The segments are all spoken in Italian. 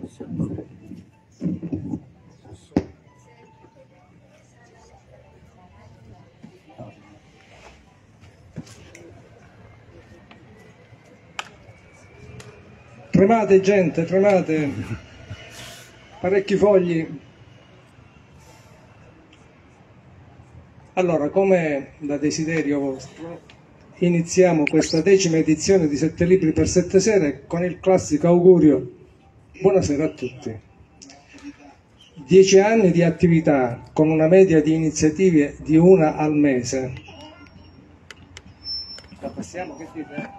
Tremate gente, tremate, parecchi fogli. Allora, come da desiderio vostro, iniziamo questa 10ª edizione di 7 libri per 7 sere con il classico augurio: buonasera a tutti. 10 anni di attività con una media di iniziative di una al mese. La passiamo, che dite?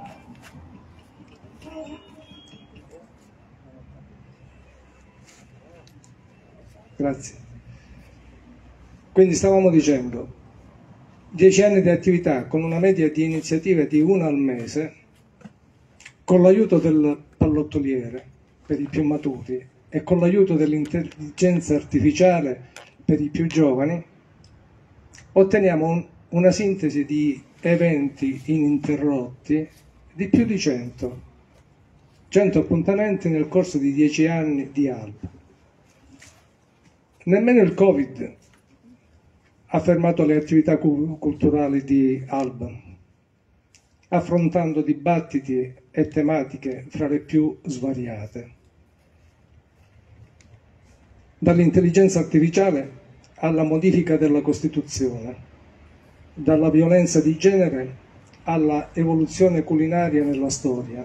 Grazie. Quindi stavamo dicendo 10 anni di attività con una media di iniziative di una al mese, con l'aiuto del pallottoliere per i più maturi e con l'aiuto dell'intelligenza artificiale per i più giovani, otteniamo una sintesi di eventi ininterrotti di più di 100 appuntamenti nel corso di 10 anni di ALB. Nemmeno il Covid ha fermato le attività culturali di ALB, affrontando dibattiti e tematiche fra le più svariate. Dall'intelligenza artificiale alla modifica della Costituzione, dalla violenza di genere alla evoluzione culinaria nella storia.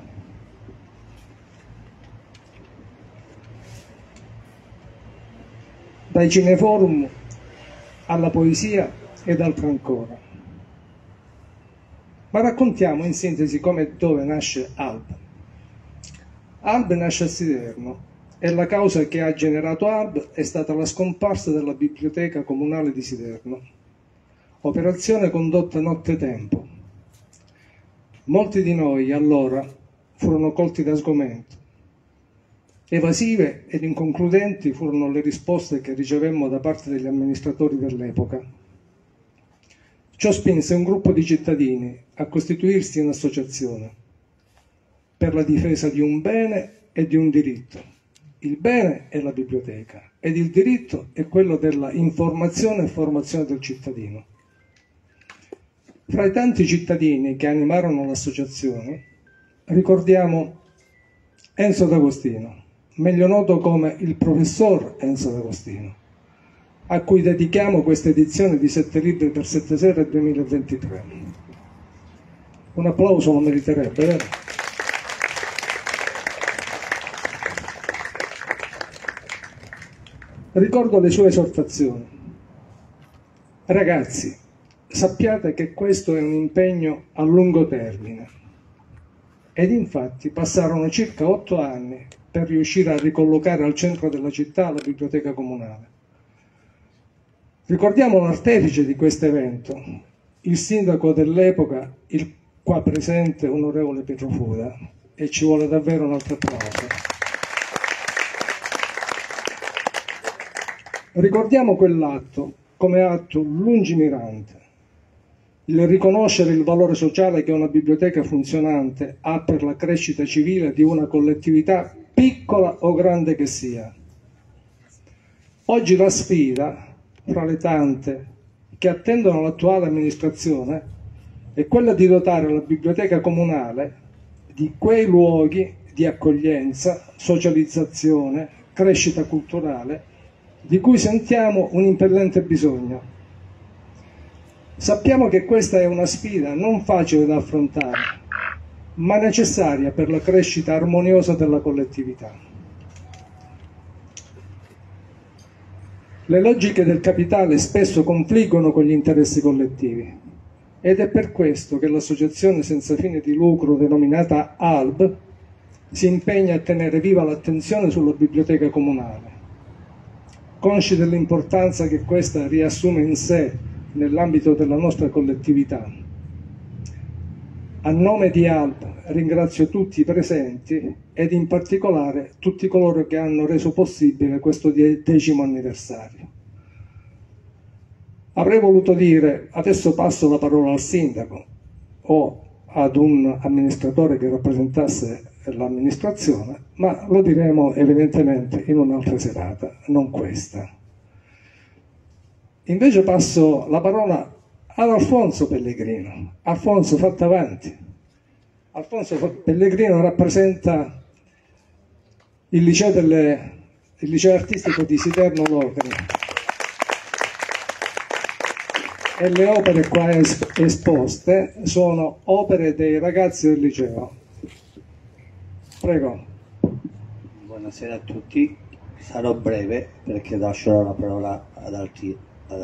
Dai cineforum alla poesia ed altro ancora. Ma raccontiamo in sintesi come e dove nasce ALB. ALB nasce a Siderno e la causa che ha generato ALB è stata la scomparsa della Biblioteca Comunale di Siderno, operazione condotta nottetempo. Molti di noi allora furono colti da sgomento. Evasive ed inconcludenti furono le risposte che ricevemmo da parte degli amministratori dell'epoca. Ciò spinse un gruppo di cittadini a costituirsi in associazione per la difesa di un bene e di un diritto. Il bene è la biblioteca ed il diritto è quello della informazione e formazione del cittadino. Fra i tanti cittadini che animarono l'associazione ricordiamo Enzo D'Agostino, meglio noto come il professor Enzo D'Agostino, a cui dedichiamo questa edizione di 7 libri per 7 sere 2023. Un applauso lo meriterebbe, vero? Ricordo le sue esortazioni. Ragazzi, sappiate che questo è un impegno a lungo termine. Ed infatti passarono circa 8 anni per riuscire a ricollocare al centro della città la biblioteca comunale. Ricordiamo l'artefice di questo evento, il sindaco dell'epoca, il qua presente onorevole Pietro Fuda, e ci vuole davvero un altro applauso. Ricordiamo quell'atto come atto lungimirante, il riconoscere il valore sociale che una biblioteca funzionante ha per la crescita civile di una collettività piccola o grande che sia. Oggi la sfida, fra le tante che attendono l'attuale amministrazione, è quella di dotare la biblioteca comunale di quei luoghi di accoglienza, socializzazione, crescita culturale, di cui sentiamo un impellente bisogno. Sappiamo che questa è una sfida non facile da affrontare, ma necessaria per la crescita armoniosa della collettività. Le logiche del capitale spesso confliggono con gli interessi collettivi ed è per questo che l'associazione senza fine di lucro denominata ALB si impegna a tenere viva l'attenzione sulla biblioteca comunale, consci dell'importanza che questa riassume in sé nell'ambito della nostra collettività. A nome di ALB ringrazio tutti i presenti ed in particolare tutti coloro che hanno reso possibile questo 10° anniversario. Avrei voluto dire adesso passo la parola al sindaco o ad un amministratore che rappresentasse l'amministrazione, ma lo diremo evidentemente in un'altra serata, non questa. Invece passo la parola ad Alfonso Pellegrino. Alfonso, fatti avanti. Alfonso Pellegrino rappresenta il liceo artistico di Siderno Locri e le opere qua esposte sono opere dei ragazzi del liceo. Prego. Buonasera a tutti, sarò breve perché lascerò la parola ad altri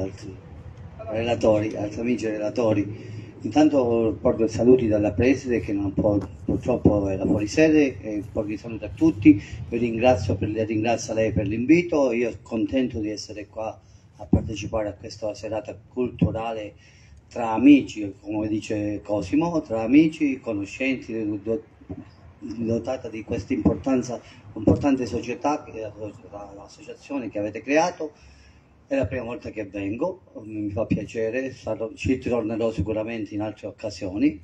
relatori, altri amici relatori. Intanto porto i saluti dalla preside che non può, purtroppo era fuori sede, e porto i saluti a tutti. Ringrazio lei per l'invito. Io sono contento di essere qua a partecipare a questa serata culturale tra amici, come dice Cosimo, tra amici, conoscenti, dotata di questa importante società, che è l'associazione che avete creato. È la prima volta che vengo, mi fa piacere, ci tornerò sicuramente in altre occasioni.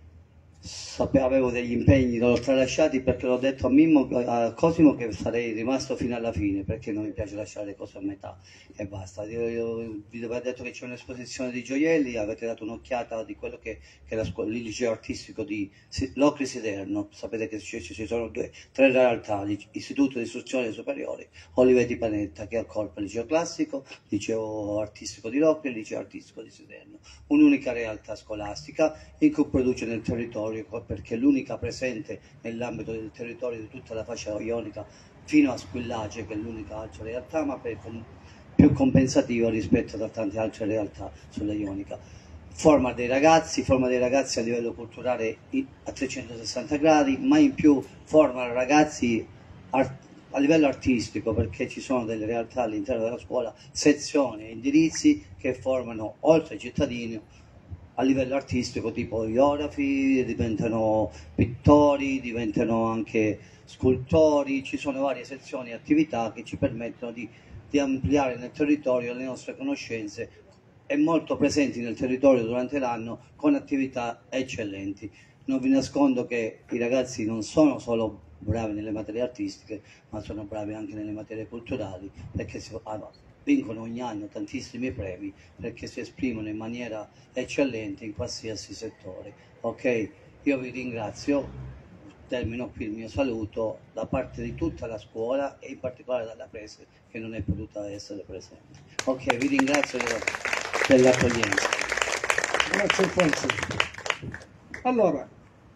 Avevo degli impegni, l'ho tralasciati perché l'ho detto a Cosimo che sarei rimasto fino alla fine, perché non mi piace lasciare le cose a metà e basta. Io vi avevo detto che c'è un'esposizione di gioielli, avete dato un'occhiata di quello che è il liceo artistico di Locri Siderno. Sapete che ci sono tre realtà: l'Istituto di Istruzione Superiore Olivetti Panetta, che accorpa il liceo classico, liceo artistico di Locri e il liceo artistico di Siderno. Un'unica realtà scolastica in cui produce nel territorio, perché è l'unica presente nell'ambito del territorio di tutta la fascia ionica fino a Squillace, che è l'unica altra realtà, ma più compensativa rispetto a tante altre realtà sulla ionica. Forma dei ragazzi a livello culturale a 360 gradi, ma in più forma ragazzi a livello artistico, perché ci sono delle realtà all'interno della scuola, sezioni e indirizzi che formano, oltre ai cittadini, a livello artistico, tipo iografi, diventano pittori, diventano anche scultori. Ci sono varie sezioni e attività che ci permettono di ampliare nel territorio le nostre conoscenze, e molto presenti nel territorio durante l'anno con attività eccellenti. Non vi nascondo che i ragazzi non sono solo bravi nelle materie artistiche, ma sono bravi anche nelle materie culturali, perché vincono ogni anno tantissimi premi, perché si esprimono in maniera eccellente in qualsiasi settore. Ok, io vi ringrazio, termino qui il mio saluto da parte di tutta la scuola e in particolare dalla preside che non è potuta essere presente. Ok, vi ringrazio dell'accoglienza. Grazie Alfonso. Allora,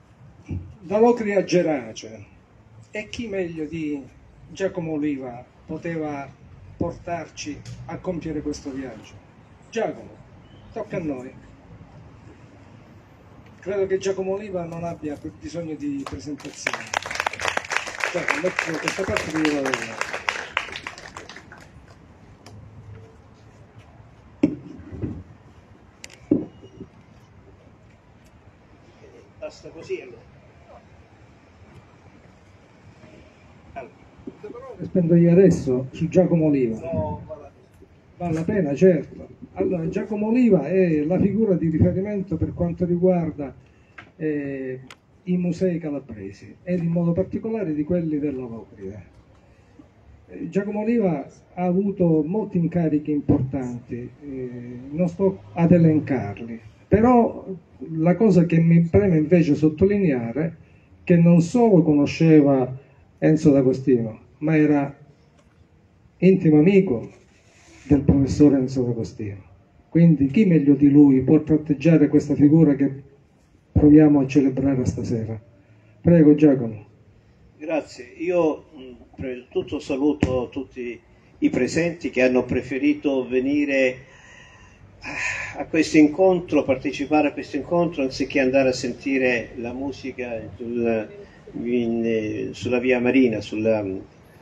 da Locri a Gerace, e chi meglio di Giacomo Oliva poteva portarci a compiere questo viaggio? Giacomo, tocca a noi. Credo che Giacomo Oliva non abbia bisogno di presentazione. Giacomo, metto questa parte di lavoro. Basta così allora. Le parole spendo io adesso su Giacomo Oliva. No, vale la pena, certo. Allora, Giacomo Oliva è la figura di riferimento per quanto riguarda i musei calabresi ed in modo particolare di quelli della Locride. Giacomo Oliva ha avuto molti incarichi importanti, non sto ad elencarli, però la cosa che mi preme invece sottolineare è che non solo conosceva Enzo D'Agostino, ma era intimo amico del professor Enzo D'Agostino. Quindi chi meglio di lui può tratteggiare questa figura che proviamo a celebrare stasera? Prego Giacomo. grazie. Io prima di tutto saluto tutti i presenti che hanno preferito venire a questo incontro, partecipare a questo incontro, anziché andare a sentire la musica sulla via Marina, un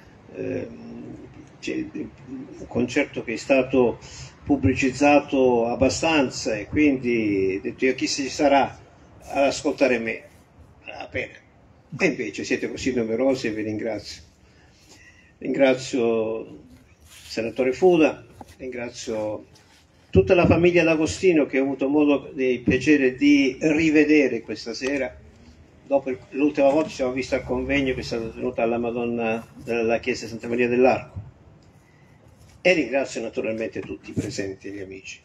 concerto che è stato pubblicizzato abbastanza, e quindi ho detto io chi ci sarà ad ascoltare me, appena. E invece siete così numerosi e vi ringrazio. Ringrazio il senatore Fuda, ringrazio tutta la famiglia D'Agostino che ho avuto modo e piacere di rivedere questa sera, dopo l'ultima volta ci siamo visti al convegno che è stato tenuto alla Madonna della Chiesa Santa Maria dell'Arco. E ringrazio naturalmente tutti i presenti e gli amici.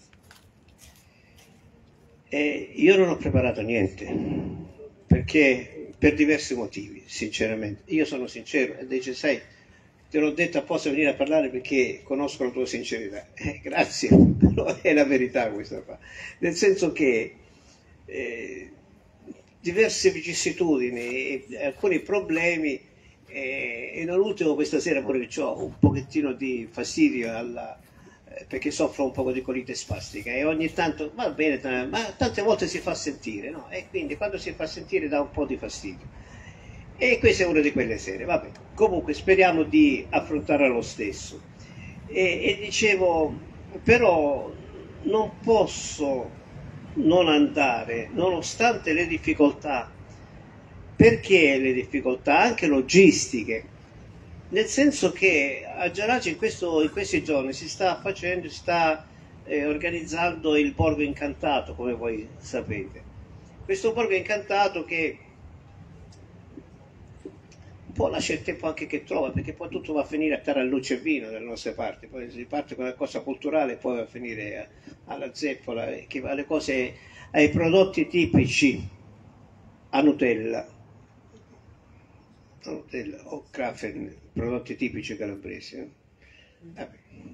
E io non ho preparato niente, perché per diversi motivi, sinceramente. Io sono sincero e dice, sai, te l'ho detto apposta venire a parlare perché conosco la tua sincerità. Grazie, però è la verità questa qua. Nel senso che diverse vicissitudini e alcuni problemi e non ultimo questa sera pure che ho un pochettino di fastidio perché soffro un po' di colite spastica e ogni tanto va bene, ma tante volte si fa sentire, no? E quindi quando si fa sentire dà un po' di fastidio. E questa è una di quelle sere, vabbè. Comunque speriamo di affrontarla lo stesso. E dicevo, però non posso non andare, nonostante le difficoltà. Perché le difficoltà? Anche logistiche. Nel senso che a Gerace in questi giorni si sta organizzando il Borgo Incantato, come voi sapete. Questo Borgo Incantato che un po' lascia il tempo anche che trova, perché poi tutto va a finire a Taralluce e Vino dalle nostre parti, poi si parte con una cosa culturale e poi va a finire alla zeppola, che va alle cose, ai prodotti tipici, a Nutella o Krafen, prodotti tipici calabresi. Vabbè.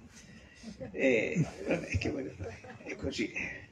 Vabbè, che voglio fare? È così.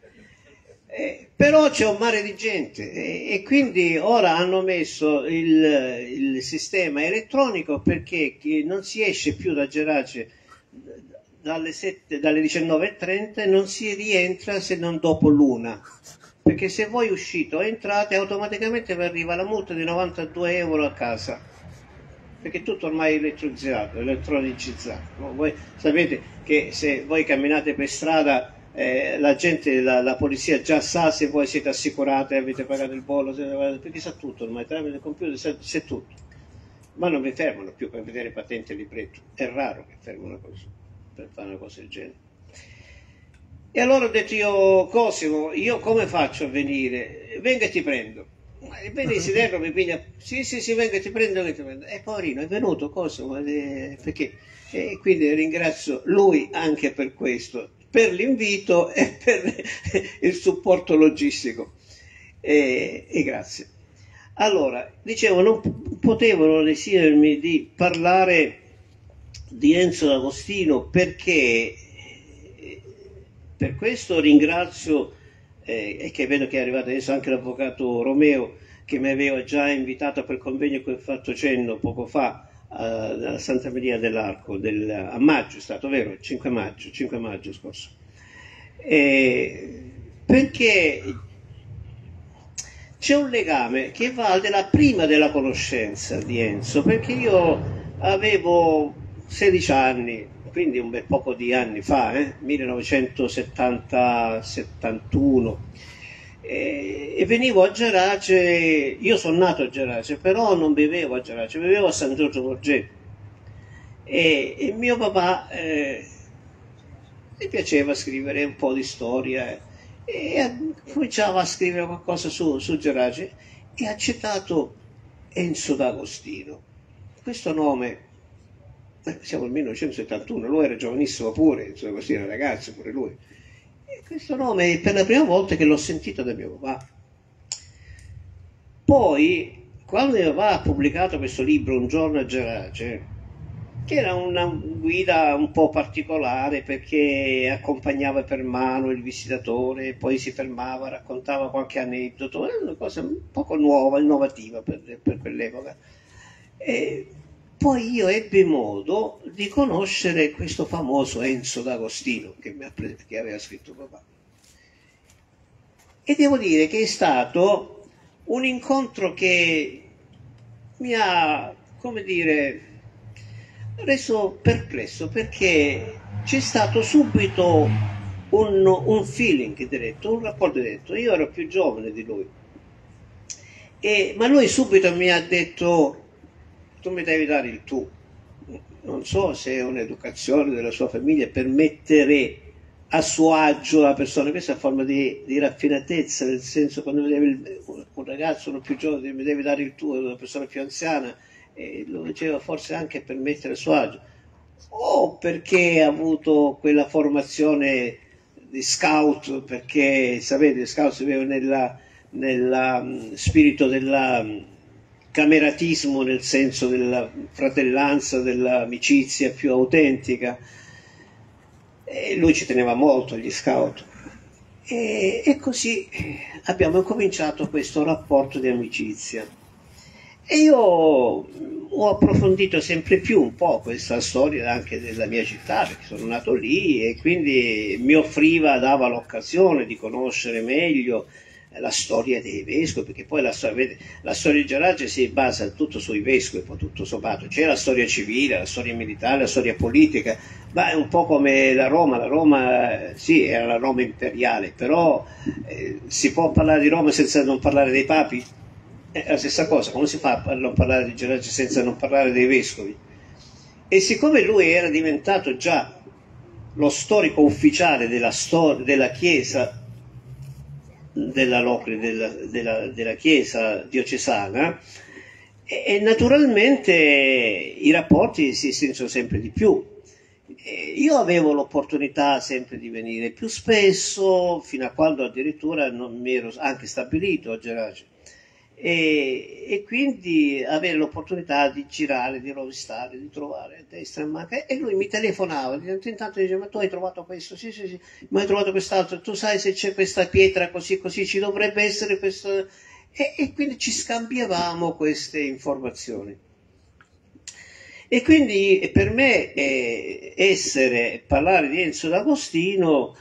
Però c'è un mare di gente e quindi ora hanno messo il sistema elettronico perché non si esce più da Gerace dalle 19:30 e non si rientra se non dopo l'1, perché se voi uscite o entrate automaticamente vi arriva la multa di 92 euro a casa, perché tutto ormai è elettronicizzato. Voi sapete che se voi camminate per strada la gente, la polizia già sa se voi siete assicurati, avete pagato il bollo, perché sa tutto ormai, tramite il computer sa tutto. Ma non vi fermano più per vedere patente e libretto, è raro che fermano così, per fare una cosa del genere. E allora ho detto io, Cosimo, io come faccio a venire? Venga e ti prendo. Vedi Siderno mi piglia, sì, venga e ti prendo, e poverino è venuto Cosimo, perché? E quindi ringrazio lui anche per questo, per l'invito e per il supporto logistico e grazie. Allora, dicevo, non potevano residermi di parlare di Enzo D'Agostino perché per questo ringrazio e che vedo che è arrivato adesso anche l'avvocato Romeo che mi aveva già invitato per il convegno che ho fatto cenno poco fa a Santa Maria dell'Arco a maggio, è stato vero? 5 maggio scorso. Perché c'è un legame che va al della prima della conoscenza di Enzo, perché io avevo 16 anni, quindi un bel poco di anni fa, 1970-71, e venivo a Gerace. Io sono nato a Gerace, però non vivevo a Gerace, vivevo a San Giorgio Borgetto e mio papà gli piaceva scrivere un po' di storia e cominciava a scrivere qualcosa su Gerace e ha citato Enzo D'Agostino. Questo nome, siamo nel 1971, lui era giovanissimo pure, Enzo D'Agostino era ragazzo pure lui. E questo nome è per la prima volta che l'ho sentito da mio papà. Poi, quando mio papà ha pubblicato questo libro, Un giorno a Gerace, che era una guida un po' particolare perché accompagnava per mano il visitatore, poi si fermava, raccontava qualche aneddoto, era una cosa un poco nuova, innovativa per quell'epoca. E poi io ebbi modo di conoscere questo famoso Enzo D'Agostino che aveva scritto papà. E devo dire che è stato un incontro che mi ha, come dire, reso perplesso, perché c'è stato subito un feeling diretto, un rapporto diretto. Io ero più giovane di lui, ma lui subito mi ha detto: tu mi devi dare il tu. Non so se è un'educazione della sua famiglia per mettere a suo agio la persona. Questa è una forma di raffinatezza, nel senso, quando un ragazzo, uno più giovane, mi deve dare il tuo, una persona più anziana, lo diceva forse anche per mettere a suo agio, o perché ha avuto quella formazione di scout, perché sapete, gli scout si vive nel spirito del cameratismo, nel senso della fratellanza, dell'amicizia più autentica, e lui ci teneva molto agli scout, e così abbiamo cominciato questo rapporto di amicizia, e io ho approfondito sempre più un po' questa storia anche della mia città, perché sono nato lì, e quindi mi offriva, dava l'occasione di conoscere meglio la storia dei vescovi, perché poi la storia di Gerace si basa tutto sui vescovi, tutto sommato. C'è la storia civile, la storia militare, la storia politica, ma è un po' come la Roma sì, era la Roma imperiale, però si può parlare di Roma senza non parlare dei papi? È la stessa cosa. Come si fa a non parlare di Gerace senza non parlare dei vescovi? E siccome lui era diventato già lo storico ufficiale della Chiesa, della Chiesa diocesana, e naturalmente i rapporti si estendono sempre di più. Io avevo l'opportunità sempre di venire più spesso, fino a quando addirittura non mi ero anche stabilito a Gerace, e quindi avere l'opportunità di girare, di rovistare, di trovare a destra e a manca, e lui mi telefonava di tanto in tanto, diceva: ma tu hai trovato questo? Sì, ma hai trovato quest'altro? Tu sai se c'è questa pietra così così, ci dovrebbe essere questo, e quindi ci scambiavamo queste informazioni. E quindi per me parlare di Enzo D'Agostino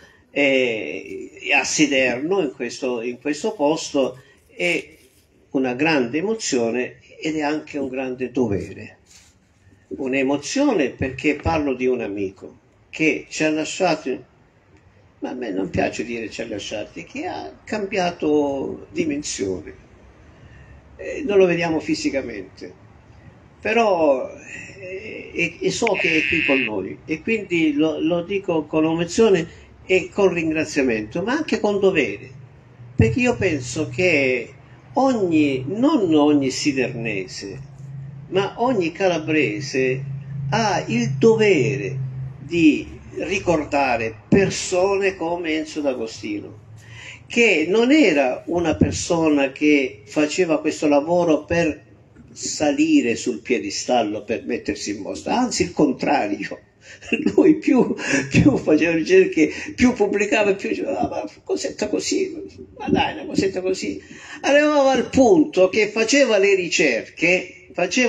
a Siderno, in questo posto, è una grande emozione ed è anche un grande dovere. Un'emozione perché parlo di un amico che ci ha lasciato, ma a me non piace dire ci ha lasciati, che ha cambiato dimensione. Non lo vediamo fisicamente, però e so che è qui con noi, e quindi lo dico con emozione e con ringraziamento, ma anche con dovere, perché io penso che non ogni sidernese, ma ogni calabrese ha il dovere di ricordare persone come Enzo D'Agostino, che non era una persona che faceva questo lavoro per salire sul piedistallo, per mettersi in mostra, anzi il contrario. Lui più faceva ricerche, più pubblicava, più diceva: ah, ma cosetta così, ma dai, una cosetta così. Arrivava al punto che faceva le ricerche,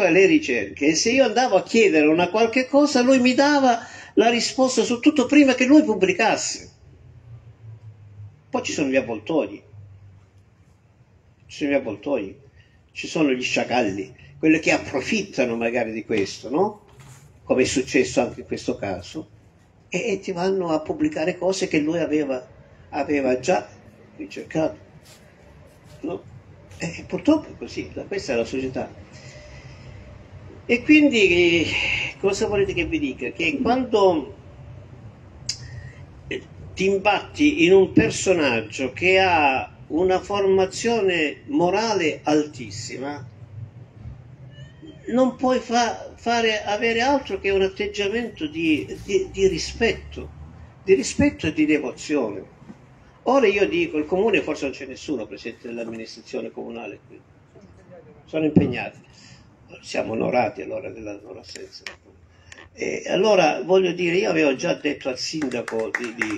e se io andavo a chiedere una qualche cosa, lui mi dava la risposta su tutto prima che lui pubblicasse. Poi ci sono gli avvoltoi, ci sono gli sciacalli, quelli che approfittano magari di questo, no? Come è successo anche in questo caso, e ti vanno a pubblicare cose che lui aveva già ricercato, no? E purtroppo è così, questa è la società. E quindi cosa volete che vi dica? Che quando ti imbatti in un personaggio che ha una formazione morale altissima, non puoi avere altro che un atteggiamento di rispetto e di devozione. Ora io dico, il comune forse non c'è nessuno presente dell'amministrazione comunale qui, sono impegnati, siamo onorati allora della loro assenza. E allora voglio dire, io avevo già detto al sindaco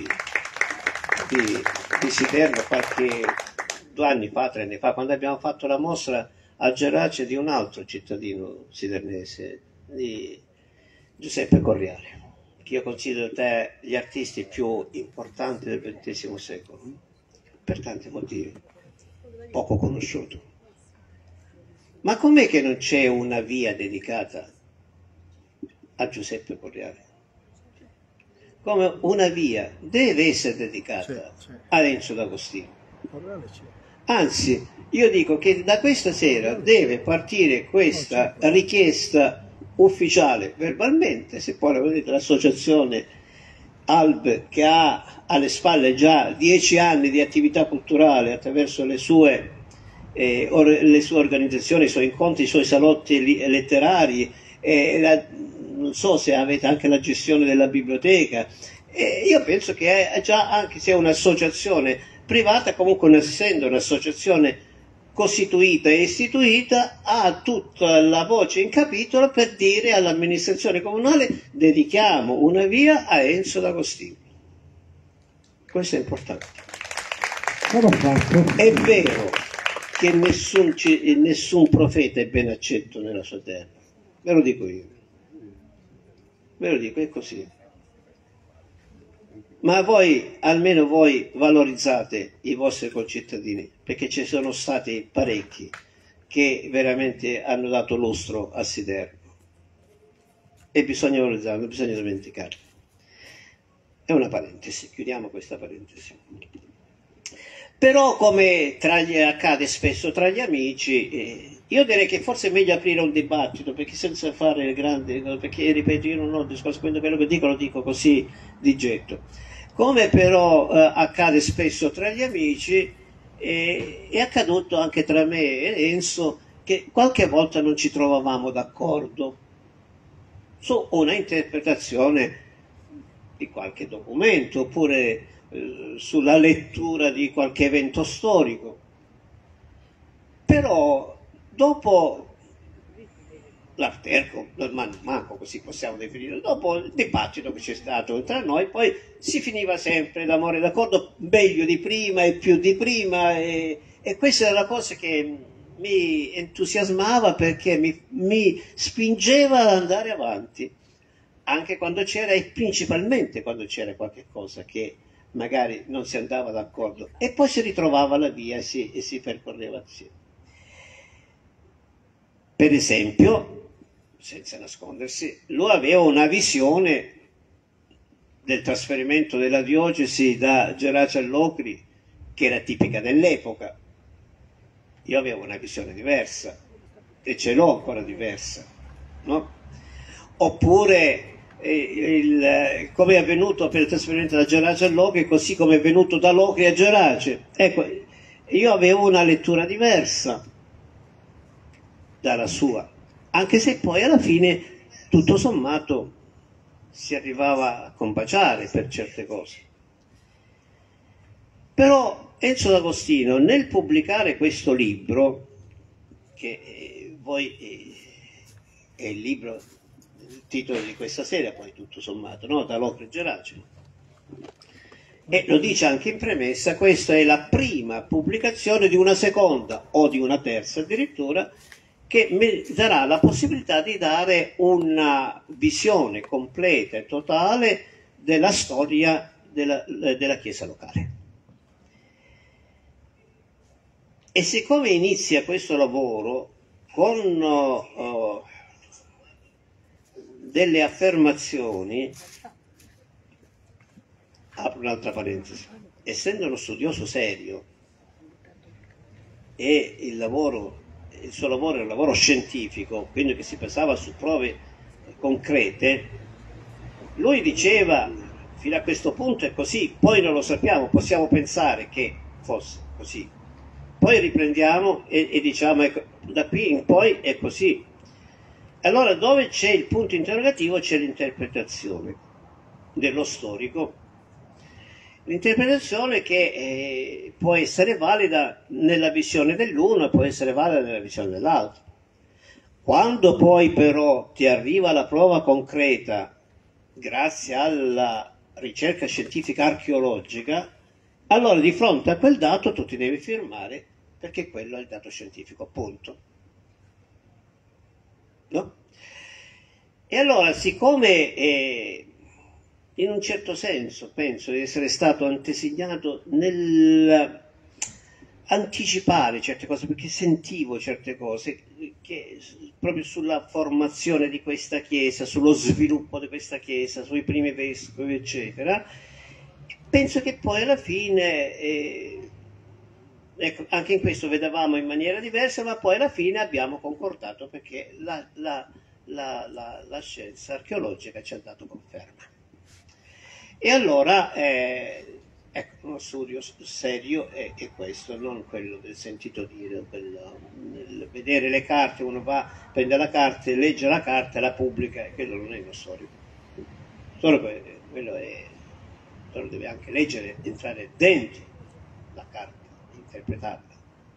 di Siderno 2 anni fa, 3 anni fa, quando abbiamo fatto la mostra a Gerace di un altro cittadino sidernese, di Giuseppe Corriale, che io considero gli artisti più importanti del XX secolo, per tanti motivi, poco conosciuto. Ma com'è che non c'è una via dedicata a Giuseppe Corriale? Come una via deve essere dedicata a Enzo D'Agostino. Anzi, io dico che da questa sera deve partire questa richiesta ufficiale, verbalmente, se poi la vedete l'associazione Alb, che ha alle spalle già 10 anni di attività culturale attraverso le sue organizzazioni, i suoi incontri, i suoi salotti letterari, non so se avete anche la gestione della biblioteca. Io penso che è già, anche se è un'associazione privata, comunque essendo un'associazione costituita e istituita, ha tutta la voce in capitolo per dire all'amministrazione comunale: dedichiamo una via a Enzo D'Agostino. Questo è importante. È vero che nessun profeta è ben accetto nella sua terra, ve lo dico io, ve lo dico, è così. Ma voi, almeno voi, valorizzate i vostri concittadini, perché ci sono stati parecchi che veramente hanno dato lustro a Siderno, e bisogna valorizzarlo, non bisogna dimenticarlo. È una parentesi, chiudiamo questa parentesi. Però, come accade spesso tra gli amici, io direi che forse è meglio aprire un dibattito, perché senza fare grandi, perché ripeto, io non ho discorso, quindi quello che dico lo dico così di getto. Come però accade spesso tra gli amici, è accaduto anche tra me e Enzo che qualche volta non ci trovavamo d'accordo su una interpretazione di qualche documento, oppure sulla lettura di qualche evento storico. Però dopo l'arterco, manco così possiamo definire, dopo il dibattito che c'è stato tra noi, poi si finiva sempre d'amore d'accordo, meglio di prima e più di prima, e questa è la cosa che mi entusiasmava, perché mi spingeva ad andare avanti, anche quando c'era, e principalmente quando c'era qualche cosa che magari non si andava d'accordo, e poi si ritrovava la via e si percorreva assieme. Per esempio, senza nascondersi, lui aveva una visione del trasferimento della diocesi da Gerace a Locri che era tipica dell'epoca. Io avevo una visione diversa, e ce l'ho ancora diversa, no? Oppure come è avvenuto per il trasferimento da Gerace a Locri, così come è venuto da Locri a Gerace. Ecco, io avevo una lettura diversa dalla sua, anche se poi alla fine tutto sommato si arrivava a combaciare per certe cose. Però Enzo D'Agostino, nel pubblicare questo libro, che è il libro, il titolo di questa serie, poi tutto sommato, no? Da Locri a Gerace, e lo dice anche in premessa, questa è la prima pubblicazione di una seconda o di una terza addirittura, che mi darà la possibilità di dare una visione completa e totale della storia della Chiesa locale. E siccome inizia questo lavoro con delle affermazioni, apro un'altra parentesi, essendo uno studioso serio, e il suo lavoro è un lavoro scientifico, quindi che si basava su prove concrete, lui diceva fino a questo punto è così, poi non lo sappiamo, possiamo pensare che fosse così, poi riprendiamo e diciamo ecco, da qui in poi è così. Allora dove c'è il punto interrogativo c'è l'interpretazione dello storico, l'interpretazione che può essere valida nella visione dell'uno e può essere valida nella visione dell'altro. Quando poi però ti arriva la prova concreta, grazie alla ricerca scientifica archeologica, allora di fronte a quel dato tu ti devi firmare, perché quello è il dato scientifico, punto. No? E allora, siccome in un certo senso penso di essere stato antesignado nell'anticipare certe cose, perché sentivo certe cose che, proprio sulla formazione di questa Chiesa, sullo sviluppo di questa Chiesa, sui primi vescovi, eccetera, penso che poi alla fine, ecco, anche in questo vedevamo in maniera diversa, ma poi alla fine abbiamo concordato, perché la scienza archeologica ci ha dato conferma. E allora ecco, uno studio serio è questo, non quello del sentito dire, nel vedere le carte, uno va, prende la carta, legge la carta e la pubblica, e quello non è uno storico. Solo quello è, lo deve anche leggere, entrare dentro la carta, interpretarla.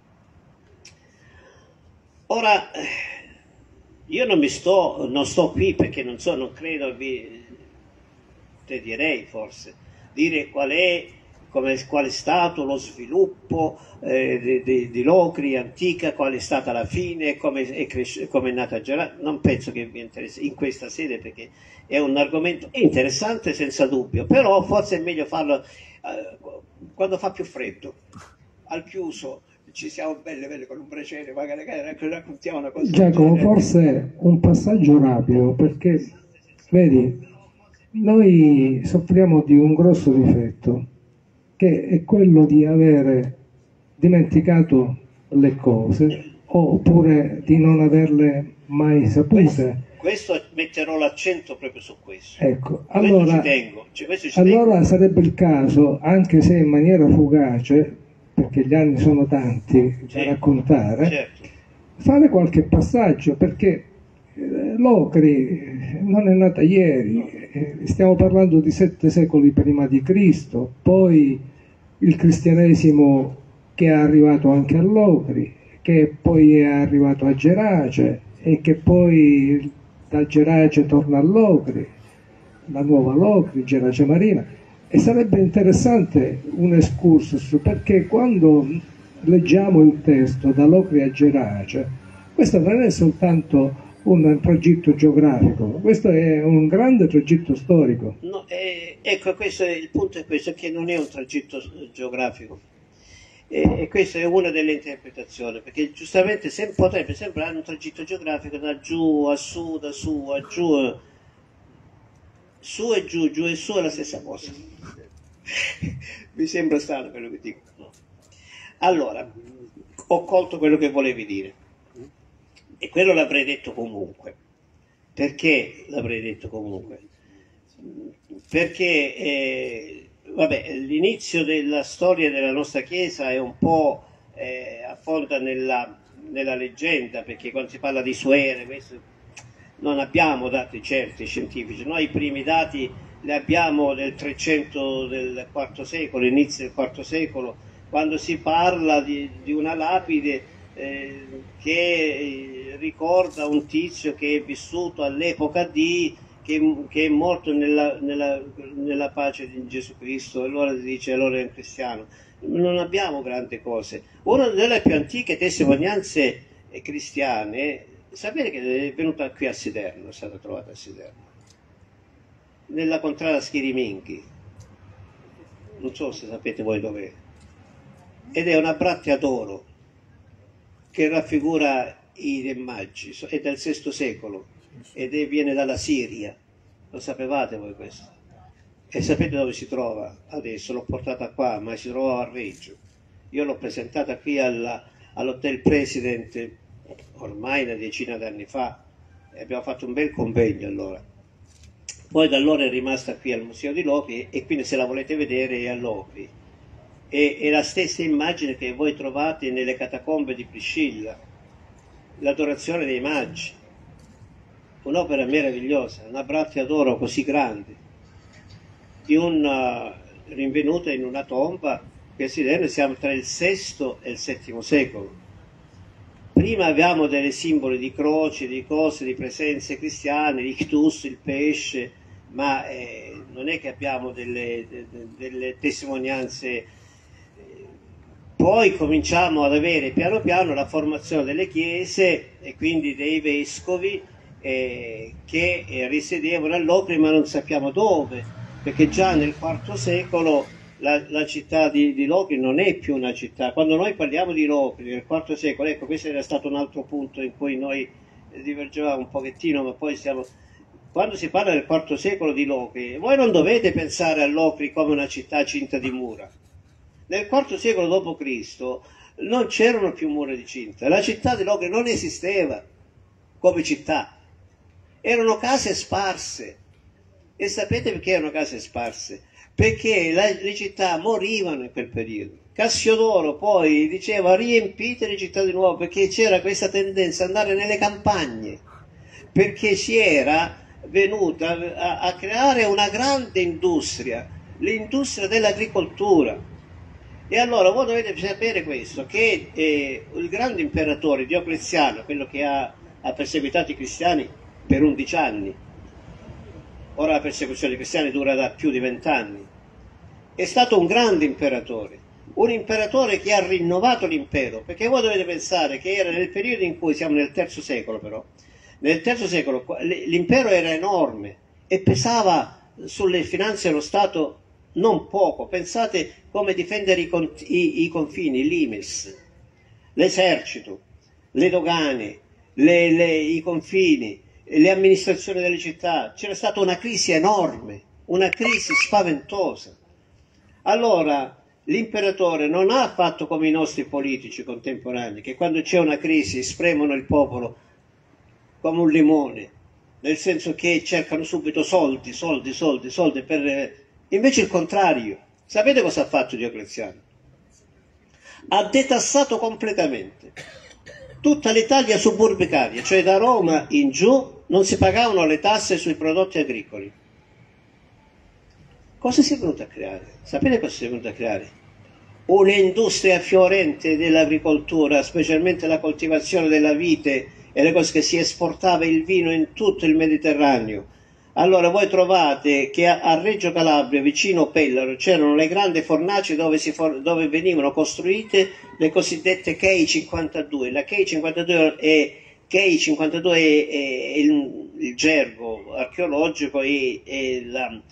Ora, io non sto qui perché non credo, te direi forse, dire qual è stato lo sviluppo di Locri antica, qual è stata la fine, come è nata Gerardo. Non penso che mi interessi in questa sede, perché è un argomento interessante senza dubbio, però forse è meglio farlo quando fa più freddo, al chiuso. Ci siamo belle con un braciere, magari raccontiamo una cosa. Giacomo, forse un passaggio rapido, perché vedi, noi soffriamo di un grosso difetto, che è quello di avere dimenticato le cose oppure di non averle mai sapute. Questo metterò l'accento proprio su questo. Ecco, allora, allora sarebbe il caso, anche se in maniera fugace, perché gli anni sono tanti da raccontare, certo, fare qualche passaggio, perché Locri non è nata ieri, stiamo parlando di 7 secoli prima di Cristo, poi il cristianesimo che è arrivato anche a Locri, che poi è arrivato a Gerace e che poi da Gerace torna a Locri, la nuova Locri, Gerace Marina. E sarebbe interessante un excursus, perché quando leggiamo il testo da Locri a Gerace, questo non è soltanto un tragitto geografico, questo è un grande tragitto storico. No, ecco, questo è il punto, è questo, che non è un tragitto geografico. E questa è una delle interpretazioni, perché giustamente potrebbe sembrare un tragitto geografico da giù a su, da su a giù. Su e giù, giù e su è la stessa cosa. Mi sembra strano quello che dico. No. Allora, ho colto quello che volevi dire. E quello l'avrei detto comunque. Perché l'avrei detto comunque? Perché, vabbè, l'inizio della storia della nostra Chiesa è un po' affonda nella leggenda, perché quando si parla di Suere, non abbiamo dati certi scientifici. Noi i primi dati li abbiamo del 300 del IV secolo, inizio del IV secolo, quando si parla di una lapide che ricorda un tizio che è vissuto all'epoca che è morto nella pace di Gesù Cristo, e allora si dice allora è un cristiano. Non abbiamo grandi cose. Una delle più antiche testimonianze cristiane, sapete che è venuta qui a Siderno, è stata trovata a Siderno, nella contrada Schiriminghi, non so se sapete voi dov'è, ed è una brattia d'oro che raffigura i Re Magi, è del VI secolo ed viene dalla Siria. Lo sapevate voi questo? E sapete dove si trova adesso? L'ho portata qua, ma si trovava a Reggio. Io l'ho presentata qui all'Hotel President ormai una decina d'anni fa, e abbiamo fatto un bel convegno allora. Poi da allora è rimasta qui al Museo di Locri, e quindi se la volete vedere è a Locri. È la stessa immagine che voi trovate nelle catacombe di Priscilla, l'adorazione dei Magi, un'opera meravigliosa, una brattia d'oro così grande, rinvenuta in una tomba che si vede, siamo tra il VI e il VII secolo. Prima avevamo dei simboli di croci, di cose, di presenze cristiane, l'ictus, il pesce, ma non è che abbiamo delle testimonianze. Poi cominciamo ad avere piano piano la formazione delle chiese e quindi dei vescovi che risiedevano a Locri, ma non sappiamo dove, perché già nel IV secolo la città di Locri non è più una città. Quando noi parliamo di Locri nel IV secolo, ecco, questo era stato un altro punto in cui noi divergevamo un pochettino, ma poi quando si parla del IV secolo di Locri, voi non dovete pensare a Locri come una città cinta di mura. Nel IV secolo d.C. non c'erano più mura di cinta, la città di Locri non esisteva come città, erano case sparse. E sapete perché erano case sparse? perché le città morivano in quel periodo. Cassiodoro poi diceva riempite le città di nuovo, perché c'era questa tendenza ad andare nelle campagne, perché si era venuta a creare una grande industria, l'industria dell'agricoltura. E allora voi dovete sapere questo, che il grande imperatore Diocleziano, quello che ha perseguitato i cristiani per 11 anni, ora la persecuzione dei cristiani dura da più di 20 anni, è stato un grande imperatore, un imperatore che ha rinnovato l'impero, perché voi dovete pensare che era nel periodo in cui siamo nel III secolo, però nel III secolo l'impero era enorme e pesava sulle finanze dello Stato non poco. Pensate come difendere i confini, l'Imes, l'esercito, le dogane, i confini, le amministrazioni delle città. C'era stata una crisi enorme, una crisi spaventosa. Allora l'imperatore non ha fatto come i nostri politici contemporanei, che quando c'è una crisi spremono il popolo come un limone, nel senso che cercano subito soldi per... Invece il contrario. Sapete cosa ha fatto Diocleziano? Ha detassato completamente tutta l'Italia suburbicaria, cioè da Roma in giù non si pagavano le tasse sui prodotti agricoli. Cosa si è venuto a creare? Sapete cosa si è venuto a creare? Un'industria fiorente dell'agricoltura, specialmente la coltivazione della vite e le cose, che si esportava il vino in tutto il Mediterraneo. Allora voi trovate che a Reggio Calabria, vicino Pellaro, c'erano le grandi fornaci dove venivano costruite le cosiddette Kei 52. La Kei 52 è il gergo archeologico, è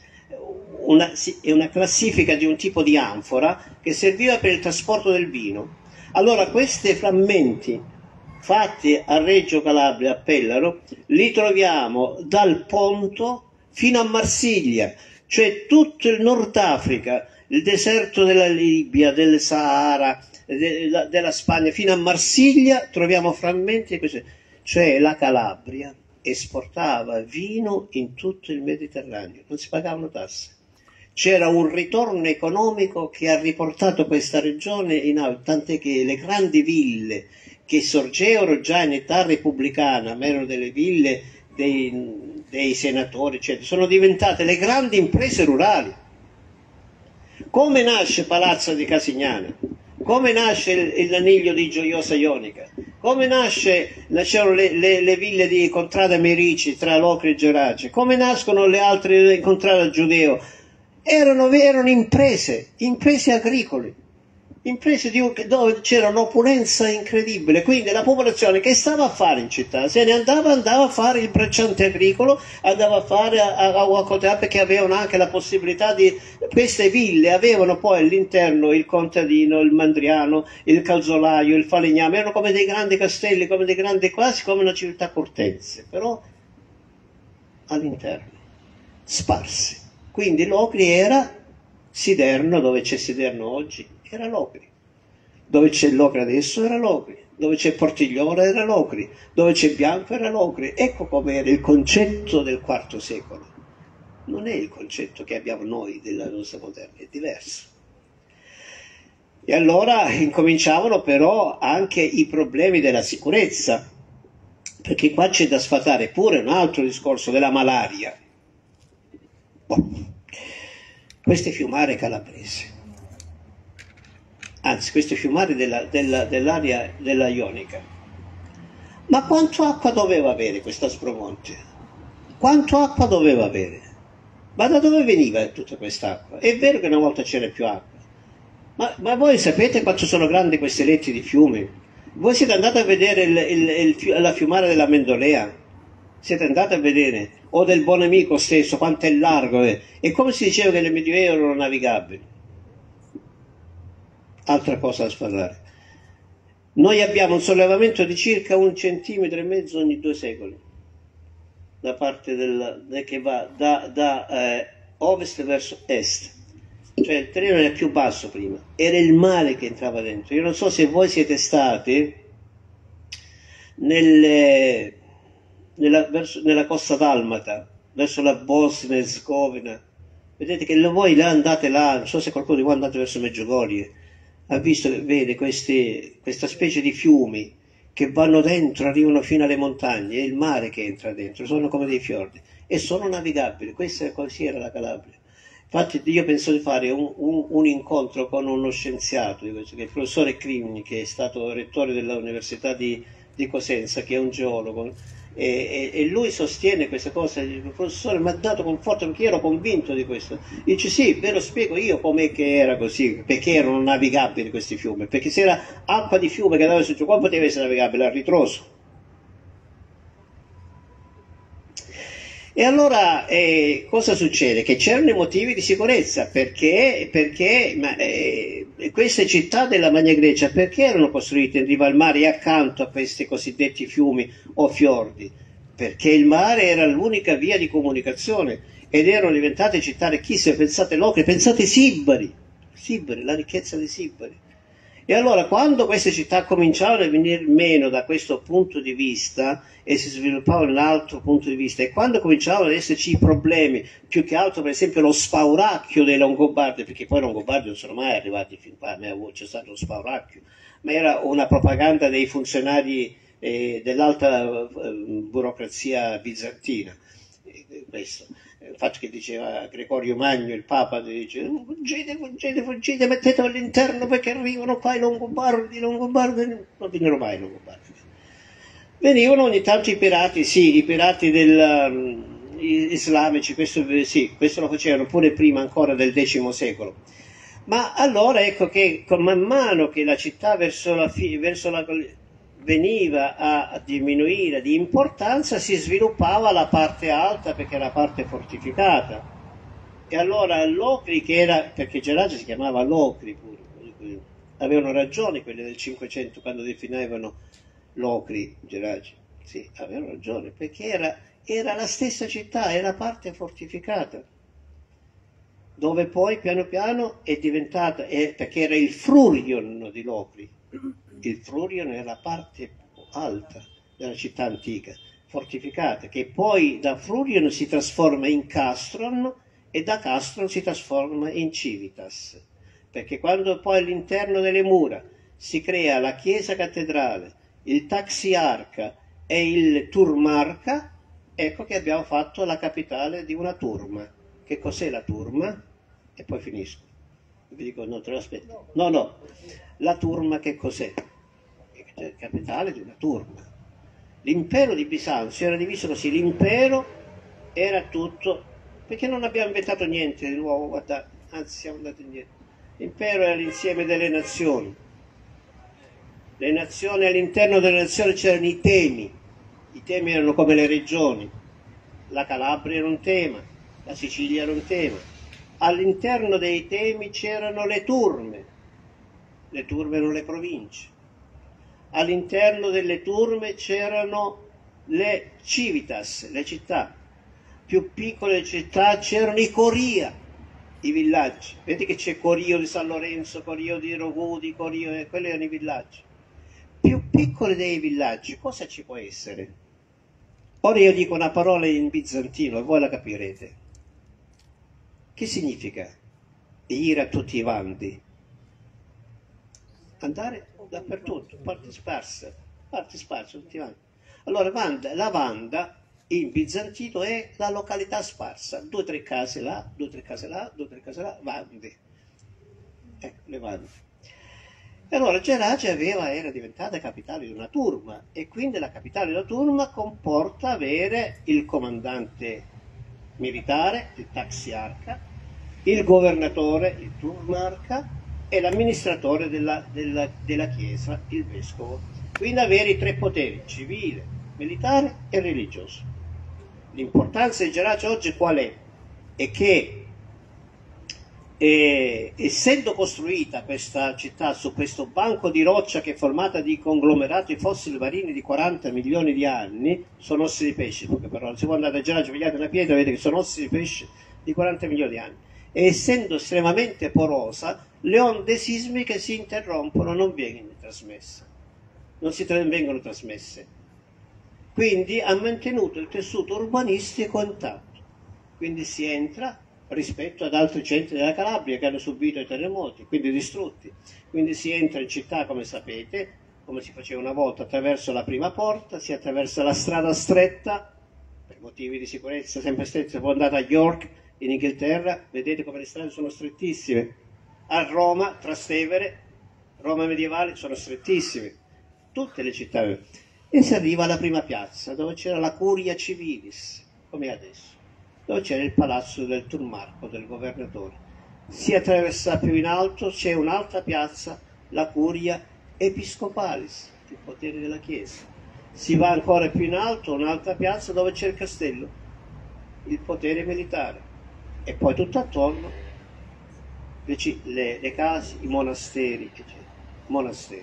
una classifica di un tipo di anfora che serviva per il trasporto del vino. Allora questi frammenti fatti a Reggio Calabria, a Pellaro, li troviamo dal Ponto fino a Marsiglia, cioè tutto il Nord Africa, il deserto della Libia, del Sahara, della Spagna, fino a Marsiglia troviamo frammenti di questi. Cioè la Calabria esportava vino in tutto il Mediterraneo, non si pagavano tasse. C'era un ritorno economico che ha riportato questa regione in alto, tant'è che le grandi ville che sorgevano già in età repubblicana, ma erano delle ville dei senatori, eccetera, sono diventate le grandi imprese rurali. Come nasce Palazzo di Casignano? Come nasce l'Aniglio di Gioiosa Ionica? Come nascevano le ville di Contrada Merici tra Locri e Gerace? Come nascono le altre di Contrada Giudeo? Erano imprese agricole, imprese dove c'era un'opulenza incredibile. Quindi la popolazione che stava a fare in città se ne andava a fare il bracciante agricolo, andava a fare a perché avevano anche la possibilità di... Queste ville avevano poi all'interno il contadino, il mandriano, il calzolaio, il falegname, erano come dei grandi castelli, come dei grandi, quasi come una civiltà cortense, però all'interno, sparsi. Quindi Locri era Siderno, dove c'è Siderno oggi, era Locri. Dove c'è Locri adesso era Locri. Dove c'è Portiglione era Locri. Dove c'è Bianco era Locri. Ecco com'era il concetto del IV secolo. Non è il concetto che abbiamo noi della nostra moderna, è diverso. E allora incominciavano però anche i problemi della sicurezza, perché qua c'è da sfatare pure un altro discorso della malaria. Queste fiumare calabrese, anzi queste fiumare dell'area della Ionica, ma quanto acqua doveva avere questa Aspromonte? Quanto acqua doveva avere? Ma da dove veniva tutta quest'acqua? È vero che una volta c'era più acqua, ma voi sapete quanto sono grandi questi letti di fiumi? Voi siete andati a vedere la fiumare della Mendolea? Siete andati a vedere? O del Buonamico stesso, quanto è largo è. E come si diceva che nel Medioevo erano navigabili. Altra cosa da sparlare. Noi abbiamo un sollevamento di circa 1,5 cm ogni 2 secoli, da parte che va da ovest verso est. Cioè il terreno era più basso prima, era il mare che entrava dentro. Io non so se voi siete stati nella costa dalmata, verso la Bosnia e Erzegovina, Vedete che voi là andate là, non so se qualcuno di voi è andato verso Meggiugorie, ha visto, vede questa specie di fiumi che vanno dentro, arrivano fino alle montagne, è il mare che entra dentro, sono come dei fiordi e sono navigabili. Questa è così era la Calabria. Infatti io penso di fare un incontro con uno scienziato, che è il professore Crimini, che è stato rettore dell'Università di Cosenza, che è un geologo, e lui sostiene queste cose. Il professore mi ha dato conforto perché io ero convinto di questo. Dice sì, ve lo spiego io com'è che era così, perché erano navigabili questi fiumi, perché se era acqua di fiume che andava su, come poteva essere navigabile? A ritroso. E allora cosa succede? Che c'erano i motivi di sicurezza, perché queste città della Magna Grecia, perché erano costruite in riva al mare e accanto a questi cosiddetti fiumi o fiordi? Perché il mare era l'unica via di comunicazione ed erano diventate città ricchissime. Pensate Locri, pensate Sibari, la ricchezza di Sibari. E allora quando queste città cominciavano a venire meno da questo punto di vista e si sviluppavano in un altro punto di vista, e quando cominciavano ad esserci i problemi, più che altro per esempio lo spauracchio dei Longobardi, perché poi i Longobardi non sono mai arrivati fin qua, c'è stato lo spauracchio, ma era una propaganda dei funzionari dell'alta burocrazia bizantina, questo. Il fatto che diceva Gregorio Magno, il Papa, dice fuggite, mettetelo all'interno perché arrivano qua i Longobardi, non vennero mai i Longobardi. Venivano ogni tanto i pirati, sì, i pirati islamici, questo lo facevano pure prima ancora del X secolo. Ma allora ecco che man mano che la città veniva a diminuire di importanza, si sviluppava la parte alta perché era la parte fortificata. E allora Locri, che era, perché Gerace si chiamava Locri pure, avevano ragione quelli del 500 quando definivano Locri Gerace, sì, avevano ragione, perché era la stessa città, era la parte fortificata, dove poi piano piano è diventata, perché era il Frurion di Locri. Il Frurion è la parte alta della città antica, fortificata, che poi da Frurion si trasforma in Castron e da Castron si trasforma in Civitas, perché quando poi all'interno delle mura si crea la chiesa cattedrale, il taxiarca e il turmarca, ecco che abbiamo fatto la capitale di una turma. Che cos'è la turma? E poi finisco. Vi dico, no, te lo aspetto. No. La turma che cos'è? È capitale di una turma. L'impero di Bisanzio era diviso così, l'impero era tutto, perché non abbiamo inventato niente di nuovo, guardate, anzi siamo andati indietro. L'impero era l'insieme delle nazioni. Le nazioni, all'interno delle nazioni c'erano i temi erano come le regioni, la Calabria era un tema, la Sicilia era un tema. All'interno dei temi c'erano le turme erano le province. All'interno delle turme c'erano le civitas, le città. Più piccole città c'erano i coria, i villaggi. Vedi che c'è Corio di San Lorenzo, Corio di Rogudi, quelli erano i villaggi. Più piccoli dei villaggi, cosa ci può essere? Ora io dico una parola in bizantino e voi la capirete. Che significa ire a tutti i vanti? Andare dappertutto, parti sparse, tutti i vanti. Allora la Vanda in bizantino è la località sparsa, 2 o 3 case là, 2 o 3 case là, 2 o 3 case là, Vande. Ecco, le Vande. E allora Gerace era diventata capitale di una turma, e quindi la capitale di una turma comporta avere il comandante militare, il taxiarca, il governatore, il turmarca, e l'amministratore della chiesa, il vescovo. Quindi avere i 3 poteri, civile, militare e religioso. L'importanza di Gerace oggi qual è? È che essendo costruita questa città su questo banco di roccia che è formata di conglomerati fossili marini di 40 milioni di anni, sono ossi di pesce, poche parole, se voi andate a Gerace, pigliate una pietra, vedete che sono ossi di pesce di 40 milioni di anni, e essendo estremamente porosa, le onde sismiche si interrompono, non vengono trasmesse, quindi ha mantenuto il tessuto urbanistico intatto. Quindi si entra, rispetto ad altri centri della Calabria che hanno subito i terremoti, quindi distrutti. Quindi si entra in città, come sapete, come si faceva una volta, attraverso la prima porta, si attraversa la strada stretta, per motivi di sicurezza sempre stretti, si può andare a York, in Inghilterra, vedete come le strade sono strettissime. A Roma, Trastevere, Roma medievale, sono strettissime. Tutte le città. E si arriva alla prima piazza, dove c'era la Curia Civilis, come adesso, dove c'era il palazzo del Turmarco, del governatore. Si attraversa più in alto, c'è un'altra piazza, la Curia Episcopalis, il potere della Chiesa. Si va ancora più in alto, un'altra piazza dove c'è il castello, il potere militare. E poi tutto attorno le case, i monasteri, eccetera. Monasteri.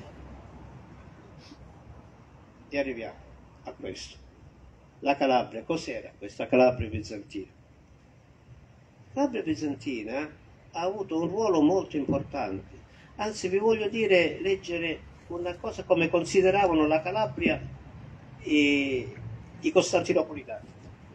E arriviamo a questo. La Calabria, cos'era questa Calabria bizantina? La Calabria bizantina ha avuto un ruolo molto importante. Anzi, vi voglio leggere una cosa come consideravano la Calabria i costantinopolitani.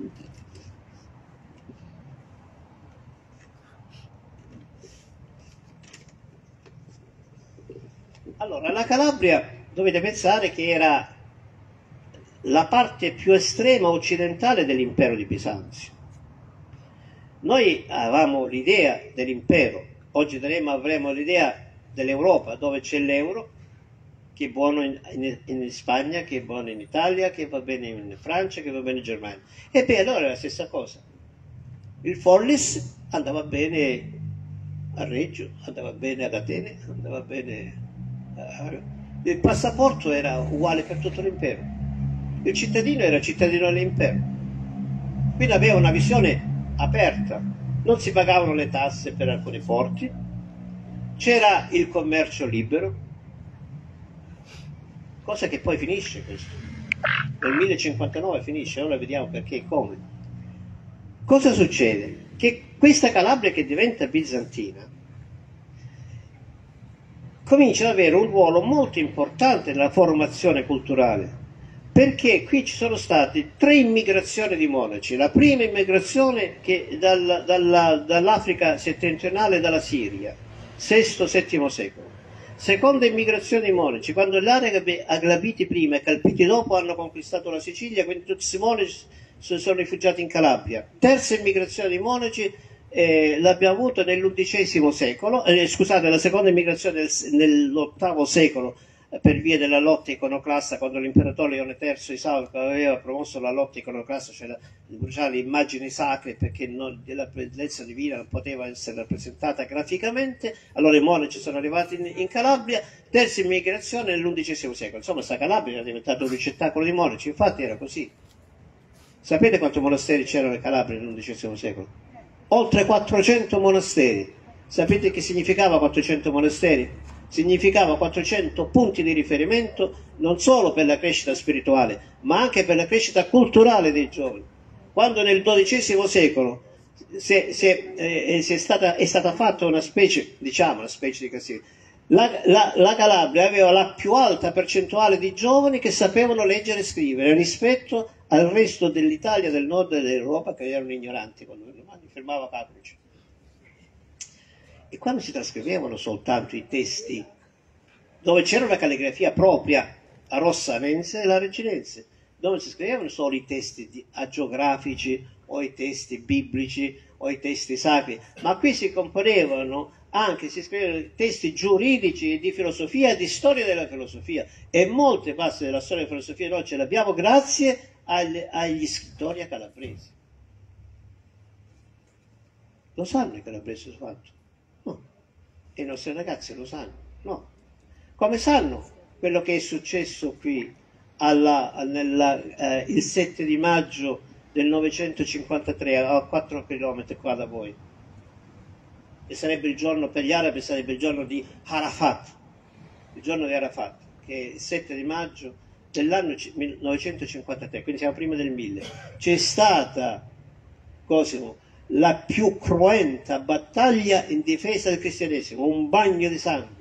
Allora, la Calabria, dovete pensare che era la parte più estrema occidentale dell'impero di Bisanzio. Noi avevamo l'idea dell'impero, oggi avremo l'idea dell'Europa, dove c'è l'euro, che è buono in Spagna, che è buono in Italia, che va bene in Francia, che va bene in Germania. E beh, allora è la stessa cosa. Il Follis andava bene a Reggio, andava bene ad Atene, andava bene... Il passaporto era uguale per tutto l'impero. Il cittadino era cittadino dell'impero. Quindi aveva una visione aperta. Non si pagavano le tasse per alcuni porti, c'era il commercio libero, cosa che poi finisce questo. Nel 1059 finisce, ora vediamo perché e come. Cosa succede? Che questa Calabria che diventa bizantina comincia ad avere un ruolo molto importante nella formazione culturale, perché qui ci sono state 3 immigrazioni di monaci. La prima immigrazione che dall'Africa settentrionale e dalla Siria, VI-VII secolo. Seconda immigrazione di monaci, quando gli arabi aglabiti prima e calpiti dopo hanno conquistato la Sicilia, quindi tutti i monaci si sono rifugiati in Calabria. Terza immigrazione di monaci l'abbiamo avuto nell'undicesimo secolo, scusate, la seconda immigrazione nell'VIII secolo, per via della lotta iconoclasta, quando l'imperatore Leone III Isauro aveva promosso la lotta iconoclasta, cioè di bruciare le immagini sacre perché la bellezza divina non poteva essere rappresentata graficamente. Allora i monaci sono arrivati in Calabria. Terza immigrazione nell'undicesimo secolo. Insomma, questa Calabria era diventata un ricettacolo di monaci, infatti era così. Sapete quanti monasteri c'erano in Calabria nell'undicesimo secolo? Oltre 400 monasteri. Sapete che significava 400 monasteri? Significava 400 punti di riferimento non solo per la crescita spirituale, ma anche per la crescita culturale dei giovani. Quando nel XII secolo è stata fatta una specie di classifica, la Calabria aveva la più alta percentuale di giovani che sapevano leggere e scrivere rispetto al resto dell'Italia, del nord e dell'Europa, che erano ignoranti quando i romani fermava Caprici. E quando si trascrivevano soltanto i testi dove c'era una calligrafia propria, a Rossanense e la Reginense, dove si scrivevano solo i testi agiografici o i testi biblici o i testi sacri, ma qui si componevano anche, si scrivevano testi giuridici, di filosofia e di storia della filosofia, e molte parti della storia della filosofia noi ce l'abbiamo grazie agli scrittori calabresi. Lo sanno i calabresi fatto? No. E i nostri ragazzi lo sanno? No. Come sanno quello che è successo qui il 7 di maggio del 953 a 4 km qua da voi? E sarebbe il giorno, per gli arabi sarebbe il giorno di Arafat, il giorno di Arafat, che è il 7 di maggio dell'anno 953, quindi siamo prima del 1000. C'è stata, Cosimo, la più cruenta battaglia in difesa del cristianesimo, un bagno di sangue.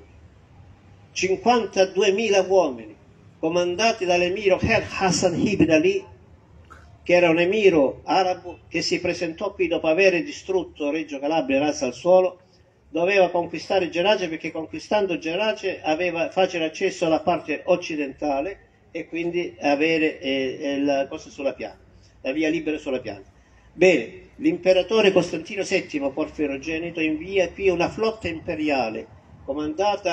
52.000 uomini, comandati dall'emiro Hassan ibn Ali, che era un emiro arabo che si presentò qui dopo aver distrutto Reggio Calabria rasa al suolo, doveva conquistare Gerace perché conquistando Gerace aveva facile accesso alla parte occidentale e quindi avere la cosa sulla piana, la via libera sulla piana. Bene, l'imperatore Costantino VII Porfirogenito invia qui una flotta imperiale comandata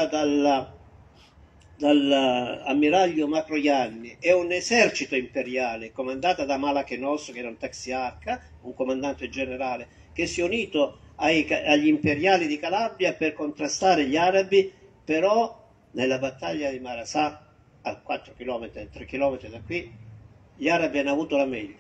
dall'ammiraglio Macroianni e un esercito imperiale comandato da Malachenos, che era un taxiarca, un comandante generale, che si è unito agli imperiali di Calabria per contrastare gli arabi, però nella battaglia di Marasà, a 4 km, 3 km da qui, gli arabi hanno avuto la meglio.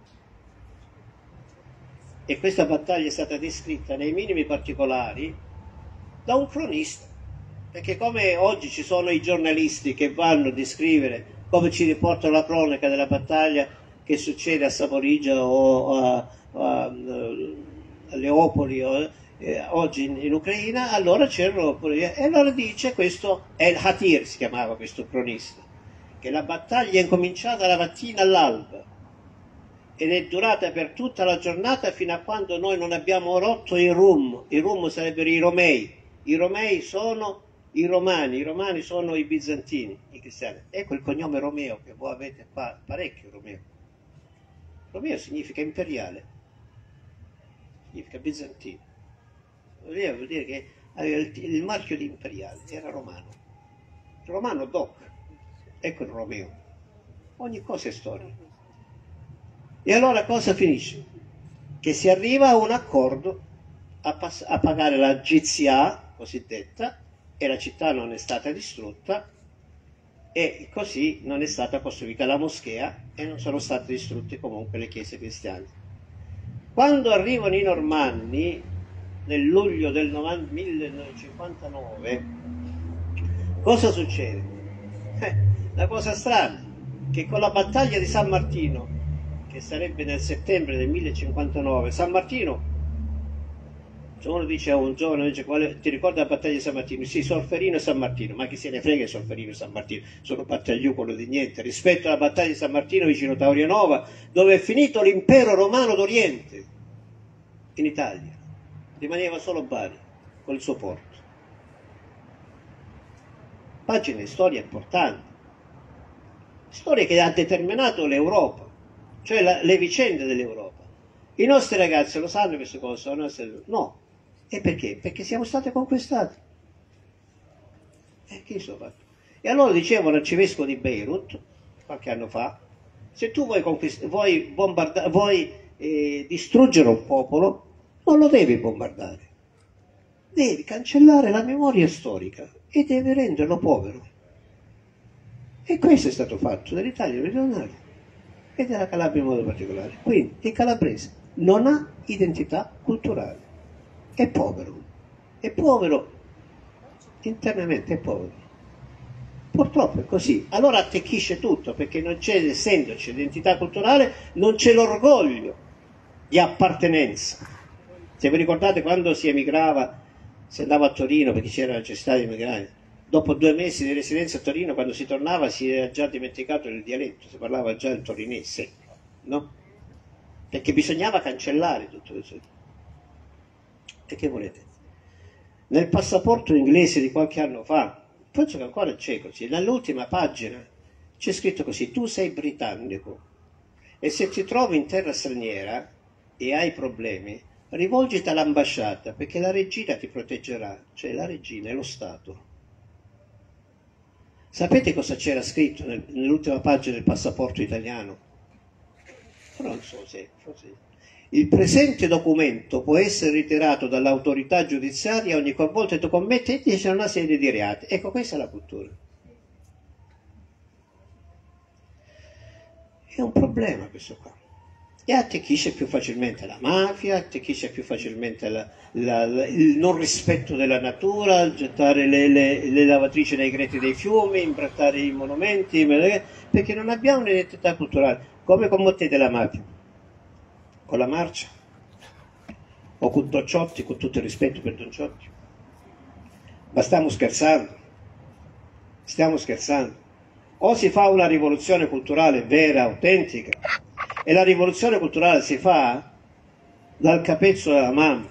E questa battaglia è stata descritta nei minimi particolari da un cronista, perché come oggi ci sono i giornalisti che vanno a descrivere come ci riportano la cronaca della battaglia che succede a Saporigia o a Leopoli oggi in Ucraina, allora c'erano e allora dice questo El Hatir, si chiamava questo cronista, che la battaglia è incominciata la mattina all'alba ed è durata per tutta la giornata fino a quando noi non abbiamo rotto i rum sarebbero i romei sono i romani sono i bizantini, i cristiani. Ecco il cognome Romeo, che voi avete qua parecchio Romeo significa imperiale, significa bizantino, vuol dire che aveva il marchio di imperiale, era romano doc, ecco il Romeo. Ogni cosa è storia. E allora cosa finisce? Che si arriva a un accordo a pagare la jizya cosiddetta, e la città non è stata distrutta e così non è stata costruita la moschea e non sono state distrutte comunque le chiese cristiane. Quando arrivano i Normanni nel luglio del 1959, cosa succede? La cosa strana, che con la battaglia di San Martino, che sarebbe nel settembre del 1059, San Martino, uno dice a un giovane, dice, ti ricorda la battaglia di San Martino? Sì, Solferino e San Martino, ma chi se ne frega Solferino e San Martino, sono battagliucolo di niente rispetto alla battaglia di San Martino vicino Taurianova, dove è finito l'impero romano d'Oriente in Italia, rimaneva solo Bari con il suo porto. Pagine di storia importanti, storia che ha determinato l'Europa, cioè le vicende dell'Europa. I nostri ragazzi lo sanno queste cose? No. E perché? Perché siamo stati conquistati. Che sono fatto? E allora dicevano l'arcivescovo di Beirut, qualche anno fa, se tu vuoi distruggere un popolo, non lo devi bombardare. Devi cancellare la memoria storica e devi renderlo povero. E questo è stato fatto dall'Italia meridionale e della Calabria in modo particolare. Quindi il calabrese non ha identità culturale. È povero internamente, è povero. Purtroppo è così. Allora attecchisce tutto, perché non c'è, essendoci identità culturale, non c'è l'orgoglio di appartenenza. Se vi ricordate quando si emigrava, si andava a Torino perché c'era la necessità di emigrare, dopo 2 mesi di residenza a Torino, quando si tornava si era già dimenticato il dialetto, si parlava già il torinese, no? Perché bisognava cancellare tutto questo. E che volete? Nel passaporto inglese di qualche anno fa, penso che ancora c'è così, nell'ultima pagina c'è scritto così: tu sei britannico e se ti trovi in terra straniera e hai problemi, rivolgiti all'ambasciata perché la regina ti proteggerà, cioè la regina è lo Stato. Sapete cosa c'era scritto nell'ultima pagina del passaporto italiano? Però non so se forse il presente documento può essere ritirato dall'autorità giudiziaria ogni qualvolta tu commetti una serie di reati. Ecco, questa è la cultura. È un problema questo qua. E attecchisce più facilmente la mafia, attecchisce più facilmente il non rispetto della natura, gettare le lavatrici nei greti dei fiumi, imbrattare i monumenti, perché non abbiamo un'identità culturale. Come combattete la mafia? Con la marcia? O con Don Ciotti, con tutto il rispetto per Don Ciotti? Ma stiamo scherzando? Stiamo scherzando? O si fa una rivoluzione culturale vera, autentica, E la rivoluzione culturale si fa dal capezzolo della mamma.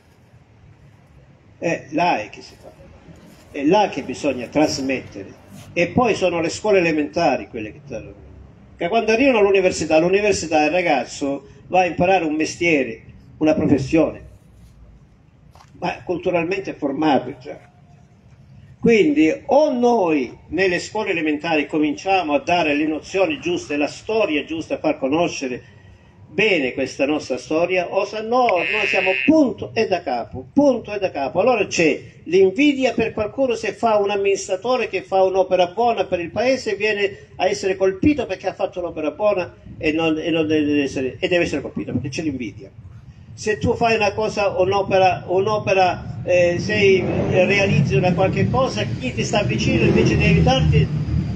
È là che si fa. È là che bisogna trasmettere. E poi sono le scuole elementari quelle che quando arrivano all'università il ragazzo va a imparare un mestiere, una professione, ma culturalmente è formato già. Quindi o noi nelle scuole elementari cominciamo a dare le nozioni giuste, la storia giusta, a far conoscere bene questa nostra storia, o se no noi siamo punto e da capo, punto e da capo. Allora c'è l'invidia per qualcuno se fa un amministratore che fa un'opera buona per il paese, viene a essere colpito perché ha fatto un'opera buona e deve essere colpito perché c'è l'invidia. Se tu fai una cosa, un'opera realizzi una qualche cosa, chi ti sta vicino invece di aiutarti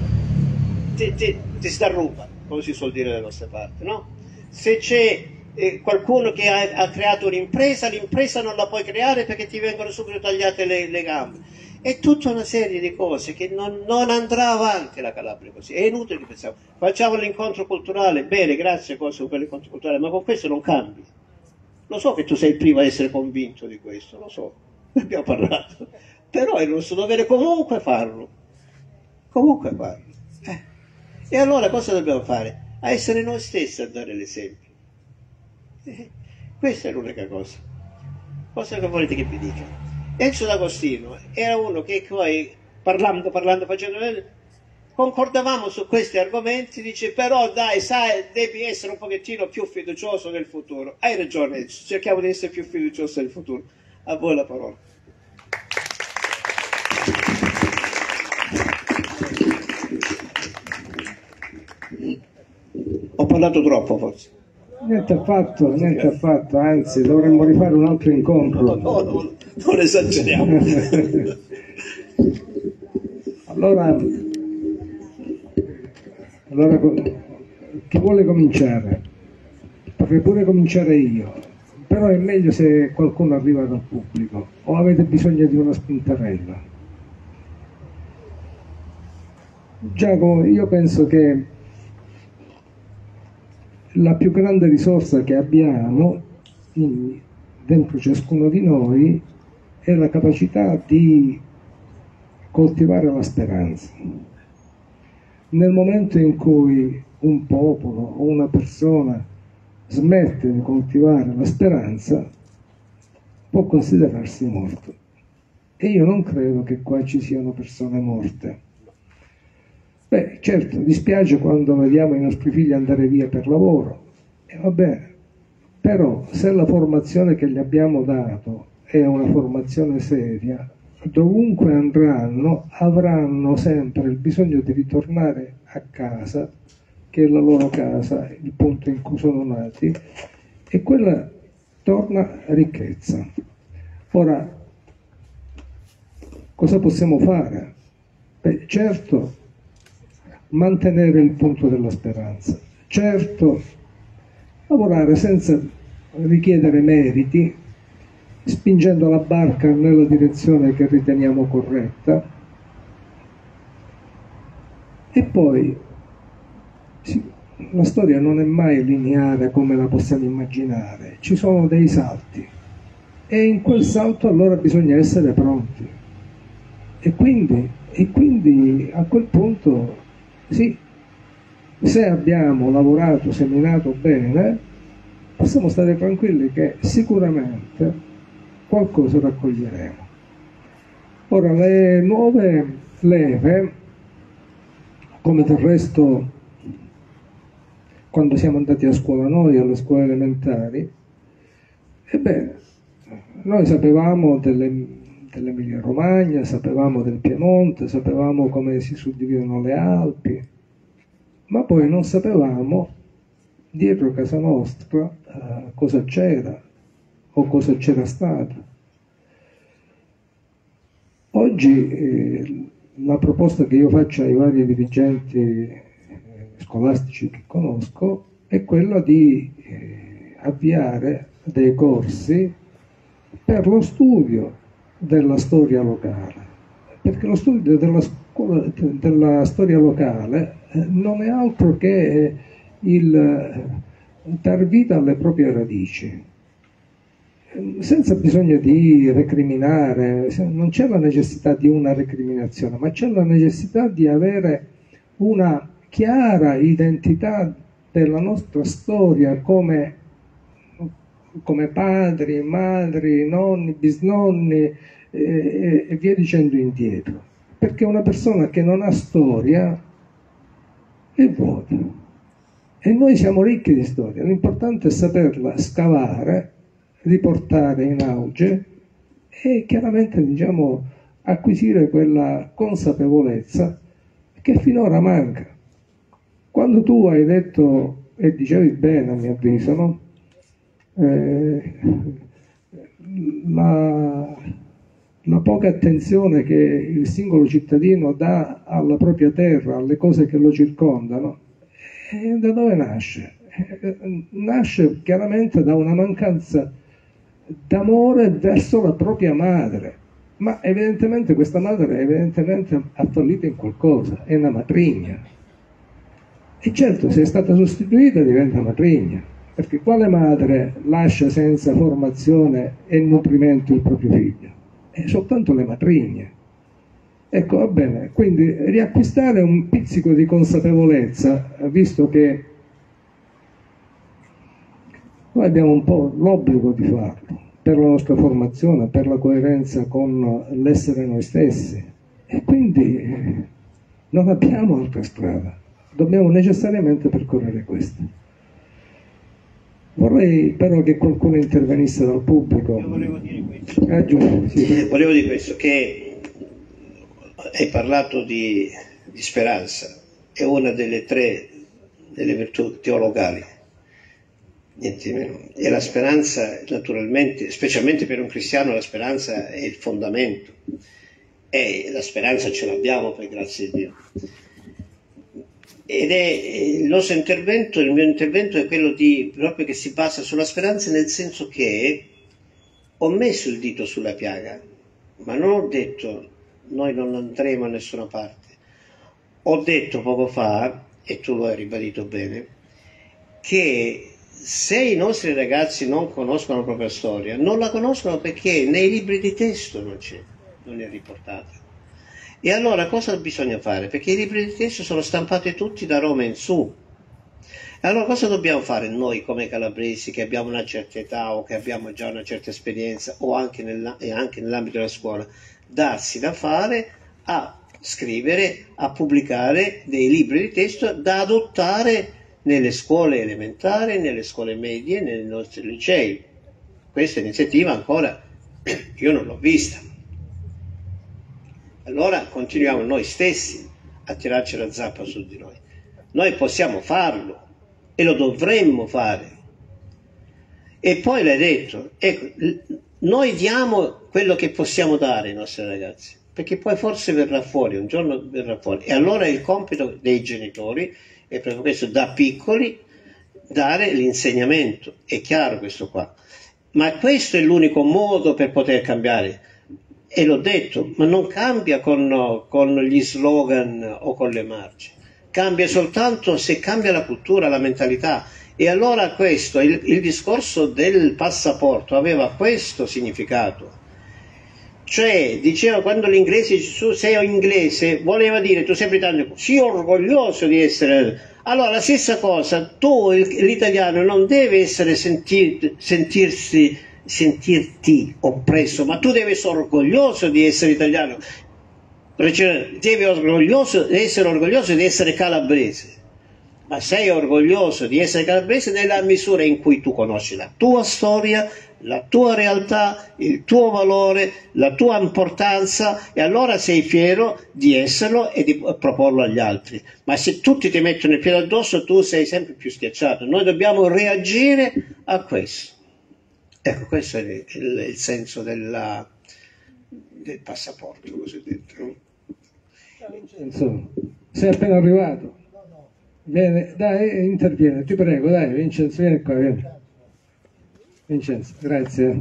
ti sta ruba, come si suol dire dalle nostre parti, no? Se c'è qualcuno che ha creato un'impresa, l'impresa non la puoi creare perché ti vengono subito tagliate le gambe. È tutta una serie di cose che non andrà avanti la Calabria così. È inutile che pensiamo. Facciamo l'incontro culturale, bene, grazie per l'incontro culturale, ma con questo non cambi. Lo so che tu sei il primo a essere convinto di questo, lo so, ne abbiamo parlato, però è il nostro dovere comunque farlo. Comunque farlo. E allora cosa dobbiamo fare? A essere noi stessi a dare l'esempio. Questa è l'unica cosa. Cosa che volete che vi dica? Enzo D'Agostino era uno che poi, parlando, facendo, concordavamo su questi argomenti, dice però dai, sai, devi essere un pochettino più fiducioso nel futuro. Hai ragione Enzo, cerchiamo di essere più fiduciosi nel futuro. A voi la parola. Ho parlato troppo forse. Niente affatto, anzi dovremmo rifare un altro incontro. No, non esageriamo. Allora, chi vuole cominciare? Potrei pure cominciare io, però è meglio se qualcuno arriva dal pubblico, o avete bisogno di una spintarella? Giacomo, io penso che la più grande risorsa che abbiamo dentro ciascuno di noi è la capacità di coltivare la speranza. Nel momento in cui un popolo o una persona smette di coltivare la speranza, può considerarsi morto. E io non credo che qua ci siano persone morte. Beh, certo, dispiace quando vediamo i nostri figli andare via per lavoro, e va bene, però se la formazione che gli abbiamo dato è una formazione seria, dovunque andranno avranno sempre il bisogno di ritornare a casa, che è la loro casa, il punto in cui sono nati, e quella torna ricchezza. Ora, cosa possiamo fare? Beh, certo, mantenere il punto della speranza, certo lavorare senza richiedere meriti, spingendo la barca nella direzione che riteniamo corretta, e poi sì, la storia non è mai lineare come la possiamo immaginare, ci sono dei salti e in quel salto allora bisogna essere pronti e quindi a quel punto sì, se abbiamo lavorato, seminato bene, possiamo stare tranquilli che sicuramente qualcosa raccoglieremo. Ora, le nuove leve, come del resto quando siamo andati a scuola noi, alle scuole elementari, noi sapevamo dell'Emilia Romagna, sapevamo del Piemonte, sapevamo come si suddividono le Alpi, ma poi non sapevamo dietro casa nostra cosa c'era o cosa c'era stato. Oggi la proposta che io faccio ai vari dirigenti scolastici che conosco è quella di avviare dei corsi per lo studio della storia locale, perché lo studio della storia locale non è altro che dar vita alle proprie radici, senza bisogno di recriminare. Non c'è la necessità di una recriminazione, ma c'è la necessità di avere una chiara identità della nostra storia come padri, madri, nonni, bisnonni e via dicendo indietro. Perché una persona che non ha storia è vuota. E noi siamo ricchi di storia. L'importante è saperla scavare, riportare in auge e chiaramente, diciamo, acquisire quella consapevolezza che finora manca. Quando tu hai detto, e dicevi bene a mio avviso, no? La poca attenzione che il singolo cittadino dà alla propria terra, alle cose che lo circondano, da dove nasce? Nasce chiaramente da una mancanza d'amore verso la propria madre, ma evidentemente questa madre ha fallito in qualcosa, è una matrigna. E certo, se è stata sostituita diventa matrigna, perché quale madre lascia senza formazione e nutrimento il proprio figlio? Soltanto le matrigne. Ecco, va bene, quindi riacquistare un pizzico di consapevolezza, visto che noi abbiamo un po' l'obbligo di farlo, per la nostra formazione, per la coerenza con l'essere noi stessi, e quindi non abbiamo altra strada, dobbiamo necessariamente percorrere questa. Vorrei però che qualcuno intervenisse dal pubblico. Io volevo dire questo. Sì. Volevo dire questo, che hai parlato di speranza, è una delle tre delle virtù teologali, niente meno. E la speranza, naturalmente, specialmente per un cristiano, la speranza è il fondamento. E la speranza ce l'abbiamo, per grazia di Dio. Ed è il mio intervento è quello proprio che si basa sulla speranza, nel senso che ho messo il dito sulla piaga, ma non ho detto noi non andremo a nessuna parte. Ho detto poco fa, e tu lo hai ribadito bene, che se i nostri ragazzi non conoscono la propria storia, non la conoscono perché nei libri di testo non è riportata. E allora cosa bisogna fare? Perché i libri di testo sono stampati tutti da Roma in su. E allora cosa dobbiamo fare noi come calabresi, che abbiamo una certa età o che abbiamo già una certa esperienza, o anche nell'ambito della scuola? Darsi da fare a scrivere, a pubblicare dei libri di testo da adottare nelle scuole elementari, nelle scuole medie, nei nostri licei. Questa iniziativa ancora io non l'ho vista. Allora continuiamo noi stessi a tirarci la zappa su di noi. Noi possiamo farlo e lo dovremmo fare. E poi l'hai detto, ecco, noi diamo quello che possiamo dare ai nostri ragazzi, perché poi forse verrà fuori, un giorno verrà fuori. E allora il compito dei genitori è proprio questo, da piccoli dare l'insegnamento. È chiaro questo qua. Ma questo è l'unico modo per poter cambiare. E l'ho detto, ma non cambia con gli slogan o con le marce, cambia soltanto se cambia la cultura, la mentalità. E allora questo, il discorso del passaporto aveva questo significato. Cioè, diceva, quando l'inglese dice tu sei inglese, voleva dire tu sei britannico, sii orgoglioso di essere. Allora la stessa cosa, tu l'italiano non deve essere sentirti oppresso, ma tu devi essere orgoglioso di essere italiano, devi essere orgoglioso di essere calabrese, ma sei orgoglioso di essere calabrese nella misura in cui tu conosci la tua storia, la tua realtà, il tuo valore, la tua importanza, e allora sei fiero di esserlo e di proporlo agli altri. Ma se tutti ti mettono il piede addosso, tu sei sempre più schiacciato. Noi dobbiamo reagire a questo. Ecco, questo è il senso del passaporto cosiddetto. Vincenzo, sei appena arrivato. Viene, dai, interviene, ti prego, dai, Vincenzo, vieni qua, vieni. Vincenzo, grazie.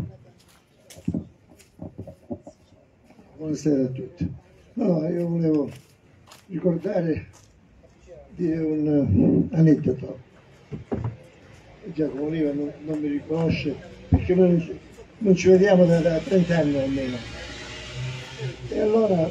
Buonasera a tutti. No, io volevo ricordare di un aneddoto. Giacomo Oliva non mi riconosce, perché noi non ci vediamo da 30 anni almeno. E allora,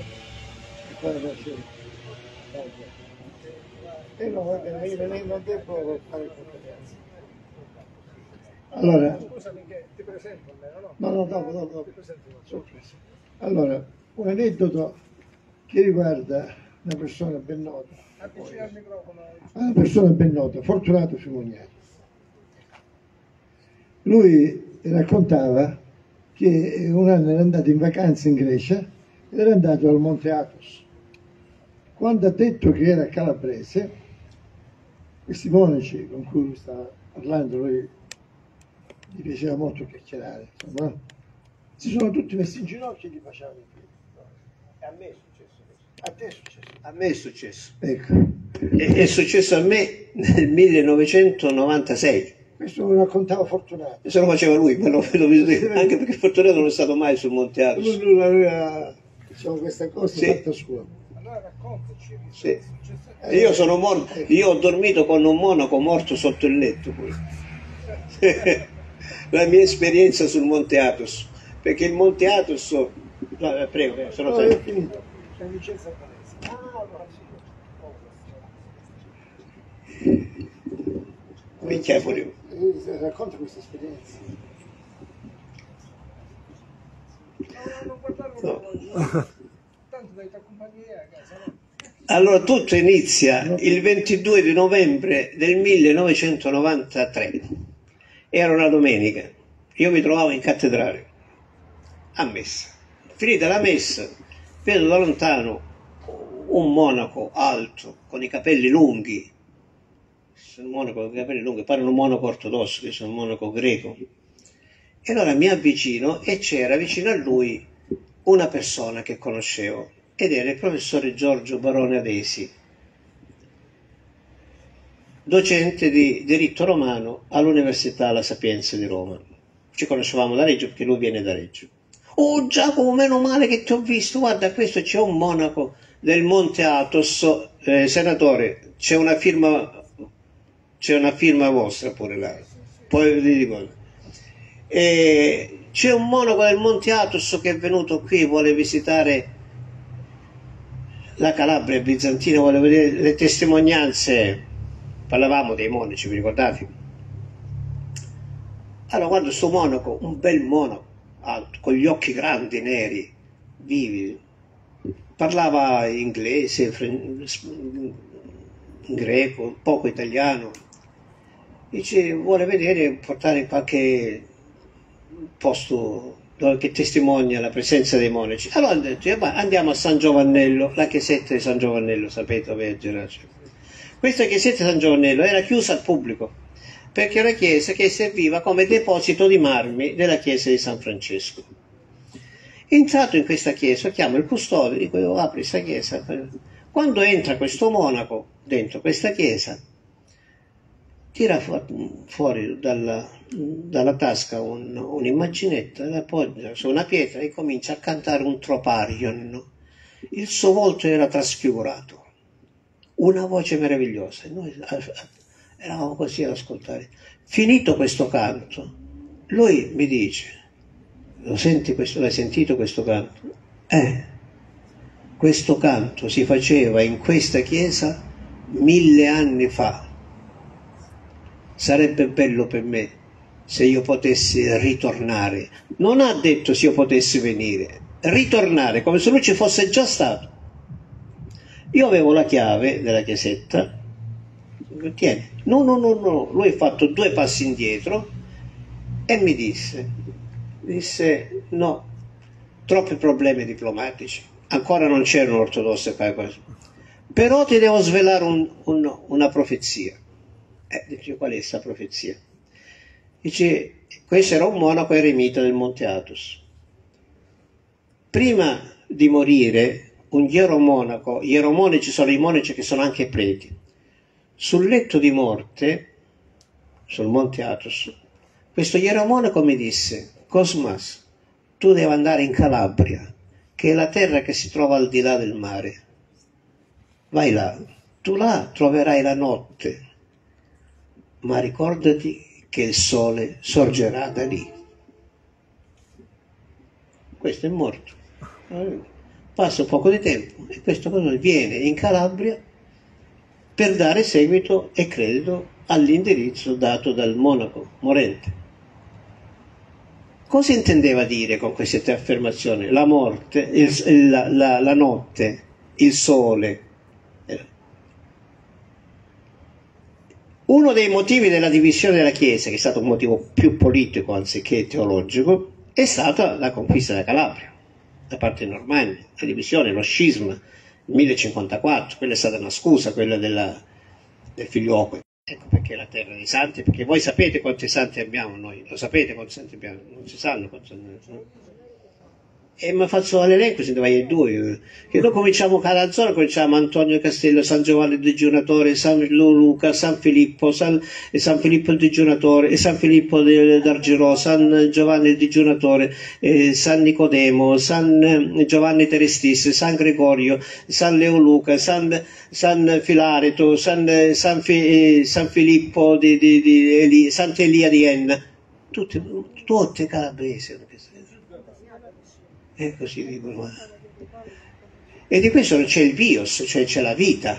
e no, va bene, io non devo fare confidenza. Allora, Scusami che ti presento almeno, no, dopo. Sorpresa. Allora, un aneddoto che riguarda una persona ben nota. Avvicina al microfono. Una persona ben nota, Fortunato Simoniani. Lui raccontava che un anno era andato in vacanza in Grecia ed era andato al Monte Athos. Quando ha detto che era calabrese, questi monaci con cui lui stava parlando, lui gli piaceva molto chiacchierare, insomma, si sono tutti messi in ginocchio e gli facevano i piedi. A me è successo questo. A te è successo? A me è successo. Ecco. È successo a me nel 1996. Questo lo raccontava Fortunato. Se lo faceva lui, ma l'ho visto io, anche perché Fortunato non è stato mai sul Monte Athos. Lui aveva, diciamo, questa cosa Sì. fatta sua. Allora raccontaci. Sì. Io sono morto, io ho dormito con un monaco morto sotto il letto poi. La mia esperienza sul Monte Athos, perché il Monte Athos, no, prego, sono No, è finito. Sei Vincenzo Albanese. Minchia pure. Racconta questa esperienza. Non guardarlo tanto dai tuoi compagni a casa, no? Allora tutto inizia il 22 di novembre del 1993. Era una domenica. Io mi trovavo in cattedrale a messa. Finita la messa, vedo da lontano un monaco alto con i capelli lunghi. Un monaco con i capelli lunghi, pare un monaco ortodosso, che sono un monaco greco. E allora mi avvicino e c'era vicino a lui una persona che conoscevo ed era il professore Giorgio Barone Avesi, docente di diritto romano all'Università La Sapienza di Roma. Ci conoscevamo da Reggio perché lui viene da Reggio. Oh Giacomo, meno male che ti ho visto, guarda questo c'è un monaco del Monte Athos, senatore, c'è una firma vostra pure là, poi vi dico. C'è un monaco del Monte Athos che è venuto qui, vuole visitare la Calabria bizantina, vuole vedere le testimonianze, parlavamo dei monaci, vi ricordate? Allora guarda sto monaco, un bel monaco, alto, con gli occhi grandi, neri, vivi, parlava inglese, greco, poco italiano, dice vuole vedere, portare in qualche posto che testimonia la presenza dei monaci. Allora ho detto andiamo a San Giovannello, la chiesetta di San Giovannello, sapete dove è Gerace? Questa chiesetta di San Giovannello era chiusa al pubblico perché è una chiesa che serviva come deposito di marmi della chiesa di San Francesco. Entrato in questa chiesa, chiamo il custode, dico io apri questa chiesa. Quando entra questo monaco dentro questa chiesa, tira fuori dalla tasca un'immaginetta, la appoggia su una pietra e comincia a cantare un troparion. Il suo volto era trasfigurato, una voce meravigliosa. Noi eravamo così ad ascoltare. Finito questo canto, lui mi dice: l'hai sentito questo canto? Questo canto si faceva in questa chiesa 1000 anni fa. Sarebbe bello per me se io potessi ritornare. Non ha detto se io potessi venire, ritornare, come se lui ci fosse già stato. Io avevo la chiave della chiesetta, tieni. No, lui ha fatto 2 passi indietro e mi disse no, troppi problemi diplomatici, ancora non c'erano ortodossi qua, però ti devo svelare una profezia. Dice, qual è questa profezia? Dice, questo era un monaco eremita del Monte Athos. Prima di morire, un ieromonaco, ieromonici sono i monaci che sono anche preti, sul letto di morte, sul Monte Athos, questo ieromonaco mi disse: Cosmas, tu devi andare in Calabria, che è la terra che si trova al di là del mare. Vai là, tu là troverai la notte, ma ricordati che il sole sorgerà da lì. Questo è morto. Passa un poco di tempo e questo cosa viene in Calabria per dare seguito e credito all'indirizzo dato dal monaco morente. Cosa intendeva dire con queste tre affermazioni? La morte, la notte, il sole. Uno dei motivi della divisione della Chiesa, che è stato un motivo più politico anziché teologico, è stata la conquista della Calabria da parte dei Normanni, la divisione, lo scisma, il 1054, quella è stata una scusa, quella del figliuolo. Ecco perché la terra dei santi, perché voi sapete quanti santi abbiamo noi, lo sapete quanti santi abbiamo, non si sanno quanti santi abbiamo. E mi faccio l'elenco, se ne vai ai due, che noi cominciamo cada zona, cominciamo Antonio Castello, San Giovanni il Digiunatore, San Luca, San Filippo il Digiunatore, San Filippo d'Argerò, San Giovanni il Digiunatore, San Nicodemo, San Giovanni Terestis, San Gregorio, San Leoluca, San Filareto, San Filippo Sant'Elia di Enna, tutte calabresi. E così dicono. E di questo c'è il bios, cioè c'è la vita.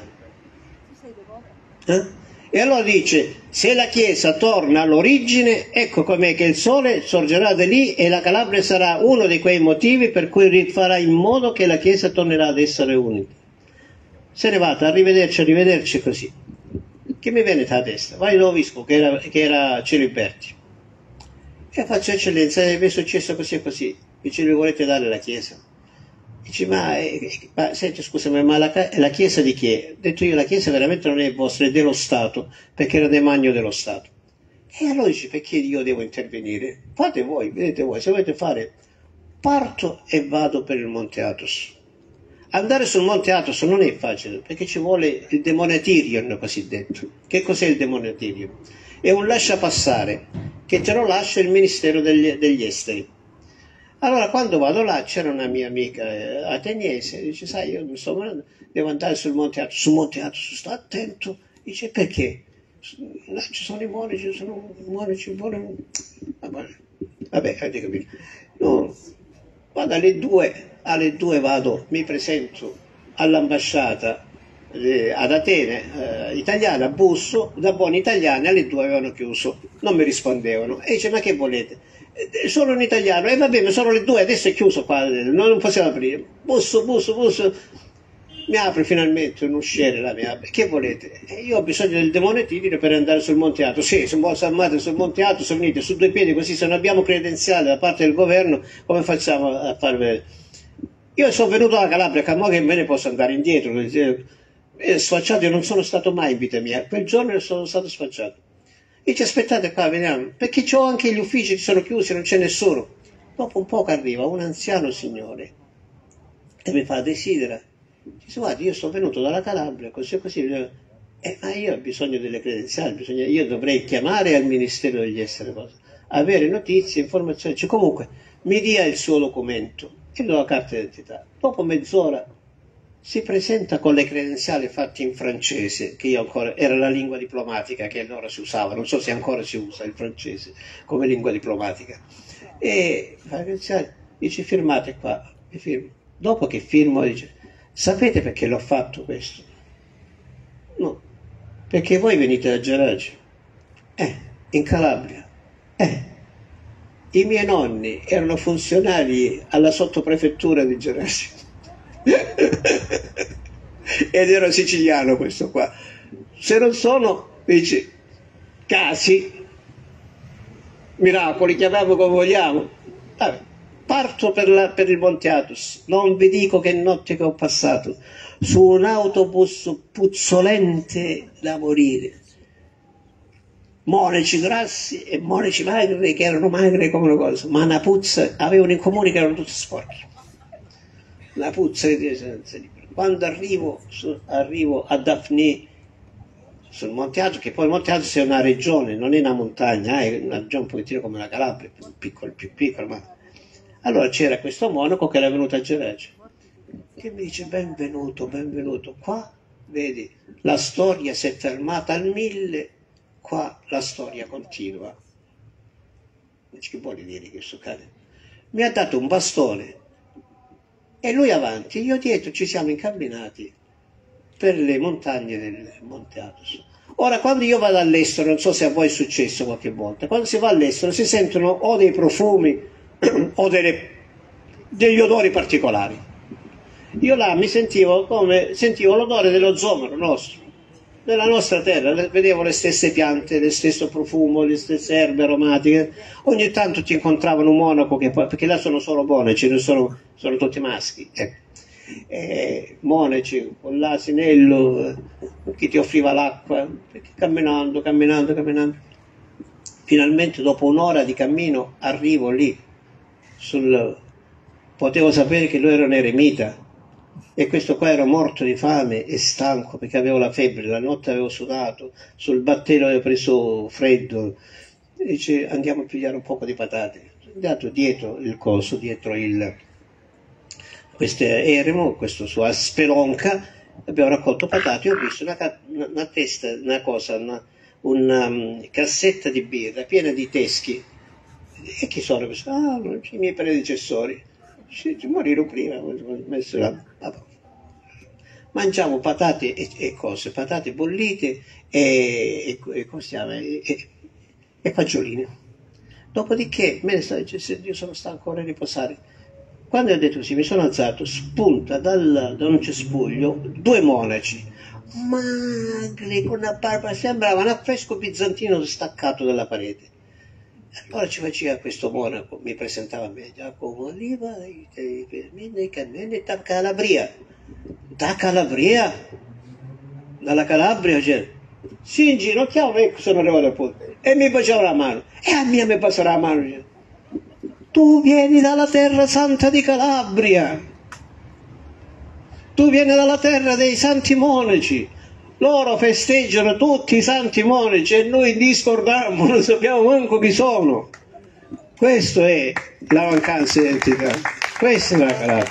E allora dice, se la Chiesa torna all'origine, ecco com'è che il sole sorgerà da lì e la Calabria sarà uno di quei motivi per cui farà in modo che la Chiesa tornerà ad essere unica. Se ne vada, arrivederci così. Che mi viene da testa? Vai all'Ovispo, che era Celiberti. E faccio eccellenza, mi è successo così e così. Dice, mi volete dare la Chiesa? Dice, ma senti, scusami, ma la Chiesa di chi è? Ho detto io, la Chiesa veramente non è vostra, è dello Stato, perché era demanio dello Stato. E allora dice, perché io devo intervenire? Fate voi, vedete voi, se volete fare, parto e vado per il Monte Athos. Andare sul Monte Athos non è facile, perché ci vuole il demonetirion cosiddetto. Che cos'è il demonetirion? È un lascia passare, che te lo lascia il Ministero degli Esteri. Allora quando vado là c'era una mia amica ateniese, dice sai io devo andare sul Monte Athos, sta attento, dice perché? Là ci sono i monaci, vabbè, avete capito. No, vado alle 2 vado, mi presento all'ambasciata ad Atene, italiana, busso, da buoni italiani alle 2 avevano chiuso, non mi rispondevano e dice ma che volete? Sono un italiano, e vabbè ma sono le 2, adesso è chiuso qua, non possiamo aprire, busso, mi apre finalmente un usciere, mi apre, che volete? E io ho bisogno del demonetirion per andare sul Monte Athos, sì, se voi armate sul Monte Athos, sono venite su 2 piedi così, se non abbiamo credenziale da parte del governo, come facciamo a farvelo? Io sono venuto alla Calabria, che mo che me ne posso andare indietro, sfacciato, io non sono stato mai in vita mia, quel giorno sono stato sfacciato. Dice aspettate qua, veniamo, perché c'ho anche gli uffici che sono chiusi, non c'è nessuno. Dopo un po' che arriva un anziano signore e mi fa desidera. Dice guardi, io sono venuto dalla Calabria, così e così. Ma io ho bisogno delle credenziali, io dovrei chiamare al Ministero degli Esteri, avere notizie, informazioni, cioè comunque mi dia il suo documento e do la carta d'identità. Dopo mezz'ora si presenta con le credenziali fatte in francese, che io ancora, era la lingua diplomatica che allora si usava, non so se ancora si usa il francese come lingua diplomatica. E fa credenziali, dice firmate qua, e firmo. Dopo che firmo dice, sapete perché l'ho fatto questo? No, perché voi venite da Gerace, in Calabria, i miei nonni erano funzionari alla sottoprefettura di Gerace. Ed era siciliano questo qua. Se non sono, dice, casi, miracoli, chiamiamo come vogliamo. Vabbè, parto per il Monte Athos, non vi dico che notte che ho passato su un autobus puzzolente da morire, monaci grassi e monaci magri che erano magri come una cosa, ma una puzza, avevano in comune che erano tutti sporchi. La puzza di senza libro. Quando arrivo a Daphne sul Monte Athos, che poi il Monte Athos è una regione, non è una montagna, è una regione un pochettino come la Calabria, più piccola, ma allora c'era questo monaco che era venuto a Gerace che mi dice benvenuto, qua vedi la storia si è fermata al 1000, qua la storia continua. Che vuole dire questo cane? Mi ha dato un bastone e lui avanti, io dietro, ci siamo incamminati per le montagne del Monte Athos. Ora, quando io vado all'estero, non so se a voi è successo qualche volta, quando si va all'estero si sentono o dei profumi o degli odori particolari. Io là mi sentivo l'odore dello zomero nostro, della nostra terra, vedevo le stesse piante, lo stesso profumo, le stesse erbe aromatiche. Ogni tanto ti incontravano un monaco, perché là sono solo monaci, sono tutti maschi. Monaci con l'asinello, chi ti offriva l'acqua, camminando. Finalmente dopo un'ora di cammino arrivo lì, potevo sapere che lui era un eremita e questo qua era morto di fame e stanco perché avevo la febbre, la notte avevo sudato, sul battello avevo preso freddo, e dice andiamo a pigliare un poco di patate. Sono andato dietro il coso, questo eremo, questo sua spelonca, abbiamo raccolto patate e ho visto una testa, una cassetta di birra piena di teschi. E chi sono questi? Ah, i miei predecessori. Morirono prima, ho messo mangiamo patate e cose, patate bollite e fagioline. Dopodiché io sono stanco, vorrei riposare. Quando ho detto sì, mi sono alzato, spunta da un cespuglio 2 monaci, magri, con una barba, sembravano un affresco bizantino staccato dalla parete. Allora ci faceva questo monaco, mi presentava a me, Giacomo Oliva, da Calabria. Da Calabria? Dalla Calabria? Cioè. Si inginocchiava, ecco, sono arrivato al punto. E mi faceva la mano. E a me mi passava la mano. Cioè. Tu vieni dalla terra santa di Calabria. Tu vieni dalla terra dei santi monaci. Loro festeggiano tutti i santi monaci e noi discordiamo, non sappiamo manco chi sono. Questa è la mancanza di identità. Questa è la Calabria.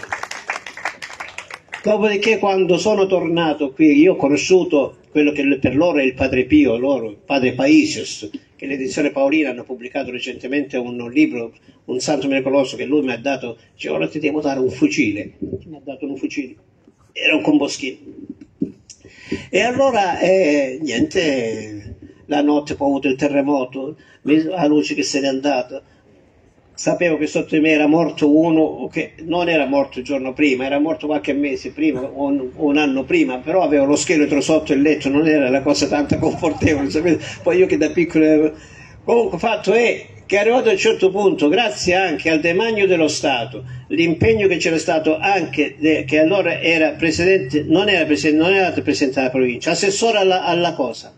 Dopodiché quando sono tornato qui, io ho conosciuto quello che per loro è il Padre Pio, il Padre Paisios, che l'edizione Paolina hanno pubblicato recentemente un libro, un santo miracoloso che lui mi ha dato, dice ora ti devo dare un fucile. Mi ha dato un fucile, era un comboschino. E allora niente, la notte poi ho avuto il terremoto, la luce che se n'è andata. Sapevo che sotto di me era morto uno che non era morto il giorno prima, era morto qualche mese prima o un anno prima, però avevo lo scheletro sotto il letto, non era la cosa tanto confortevole, sapete? Poi io che da piccolo. Comunque fatto è che arrivato a un certo punto, grazie anche al demanio dello Stato, l'impegno che c'era stato anche, che allora era presidente, non era presidente della provincia, assessore alla cosa,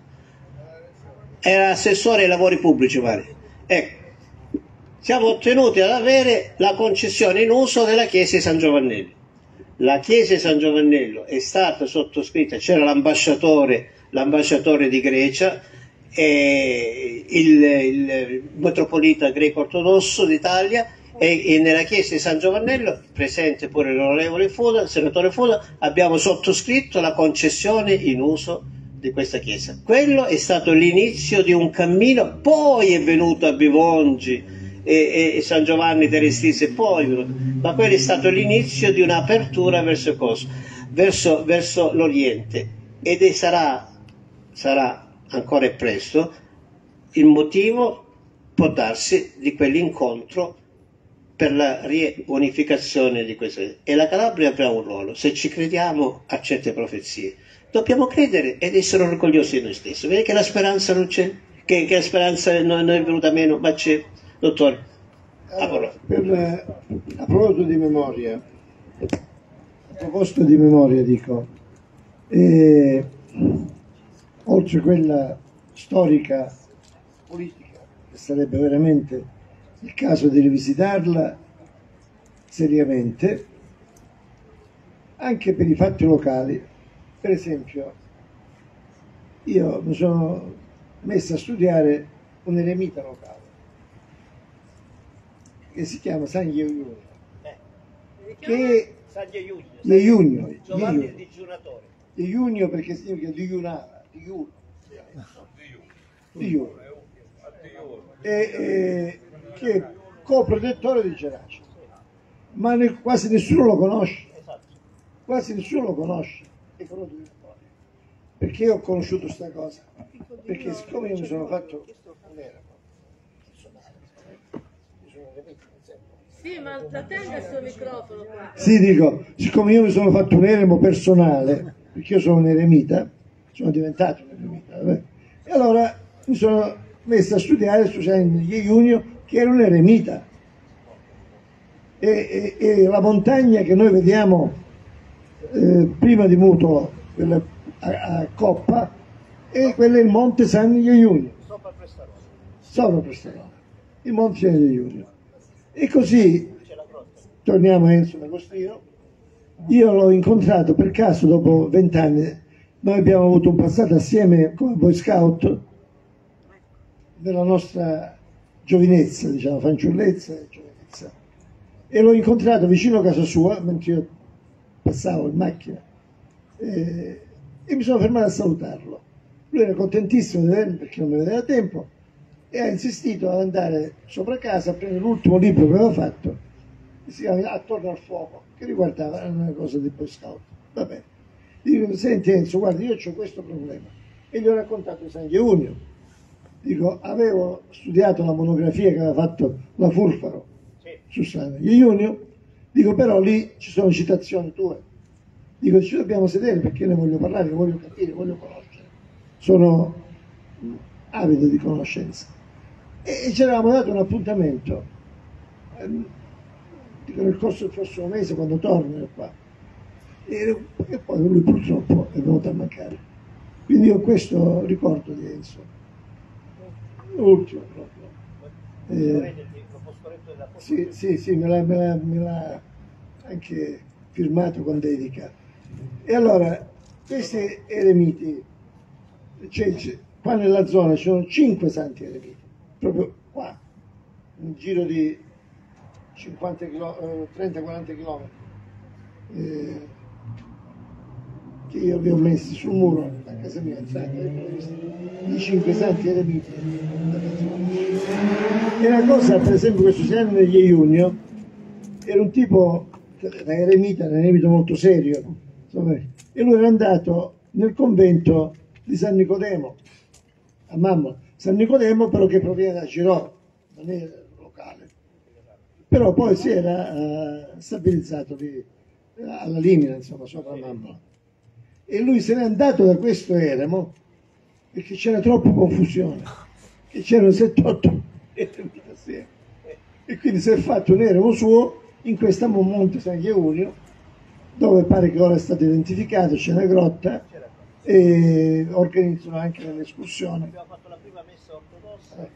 era assessore ai lavori pubblici, pare. Ecco, siamo ottenuti ad avere la concessione in uso della chiesa di San Giovannello. La chiesa di San Giovannello è stata sottoscritta, c'era l'ambasciatore di Grecia, e il metropolita greco-ortodosso d'Italia, e nella chiesa di San Giovannello, presente pure l'onorevole Fuda, il senatore Fuda, abbiamo sottoscritto la concessione in uso di questa chiesa. Quello è stato l'inizio di un cammino, poi è venuto a Bivongi e San Giovanni Terestise, ma quello è stato l'inizio di un'apertura verso l'Oriente, ed sarà ancora è presto il motivo, può darsi, di quell'incontro per la riunificazione di queste. E la Calabria avrà un ruolo, se ci crediamo a certe profezie. Dobbiamo credere ed essere orgogliosi di noi stessi. Vedi che la speranza non c'è, che la speranza non è venuta meno, ma c'è. Dottore. Allora, a proposito di memoria, dico, oltre quella storica, politica, che sarebbe veramente il caso di rivisitarla seriamente, anche per i fatti locali. Per esempio, io mi sono messo a studiare un eremita locale che si chiama San Ieuno, che Ieuno, Giovanni il digiunatore. Ieuno perché significa digiunava, che è coprotettore di Gerace, ma quasi nessuno lo conosce, quasi nessuno lo conosce, perché io ho conosciuto questa cosa, perché siccome io mi sono fatto un'era, Sì, ma la tenga il suo microfono qua. sì, dico, siccome io mi sono fatto un eremo personale, perché io sono un eremita, sono diventato un eremita, vabbè, e allora mi sono messo a studiare su San Junio, che era un eremita. E la montagna che noi vediamo prima di Mutolo, quella a Coppa, e quello è il Monte San Junio, sopra Prestarola, il Monte San Junio. E così torniamo a Enzo D'Agostino. Io l'ho incontrato per caso dopo 20 anni. Noi abbiamo avuto un passato assieme come Boy Scout nella nostra giovinezza, diciamo, fanciullezza e giovinezza. E l'ho incontrato vicino a casa sua mentre io passavo in macchina e mi sono fermato a salutarlo. Lui era contentissimo di vedermi perché non mi vedeva da tempo e ha insistito ad andare sopra casa a prendere l'ultimo libro che aveva fatto, che si chiama Attorno al fuoco, che riguardava una cosa di Boy Scout. Va bene. Dico, senti Enzo, guarda, io ho questo problema. E gli ho raccontato di San Junio. Dico, avevo studiato la monografia che aveva fatto la Furfaro su San Junio, dico, però lì ci sono citazioni tue. Dico, ci dobbiamo sedere perché ne voglio parlare, ne voglio capire, voglio conoscere. Sono avido di conoscenza. E ci eravamo dato un appuntamento, dico, nel corso del prossimo mese, quando torno qua. E poi lui purtroppo è venuto a mancare. Quindi io ho questo ricordo di Enzo. L'ultimo proprio. Sì, me l'ha anche firmato con dedica. E allora, questi eremiti, qua nella zona ci sono 5 santi eremiti, proprio qua, un giro di 30-40 km, che io vi ho messi sul muro a casa mia, i 5 santi eremiti. E una cosa, per esempio, questo San Junio era un tipo da eremita, un eremita molto serio, insomma, e lui era andato nel convento di San Nicodemo a Mammola. San Nicodemo però che proviene da Girò, non è locale, però poi si era stabilizzato lì alla Limina, insomma, sopra Mammola. E lui se n'è andato da questo eremo perché c'era troppa confusione, che c'erano 7-8 eremiti assieme, e quindi si è fatto un eremo suo in questa Monte San Junio, dove pare che ora è stato identificato, c'è una grotta e organizzano anche delle escursioni. Abbiamo fatto la prima messa ortodossa.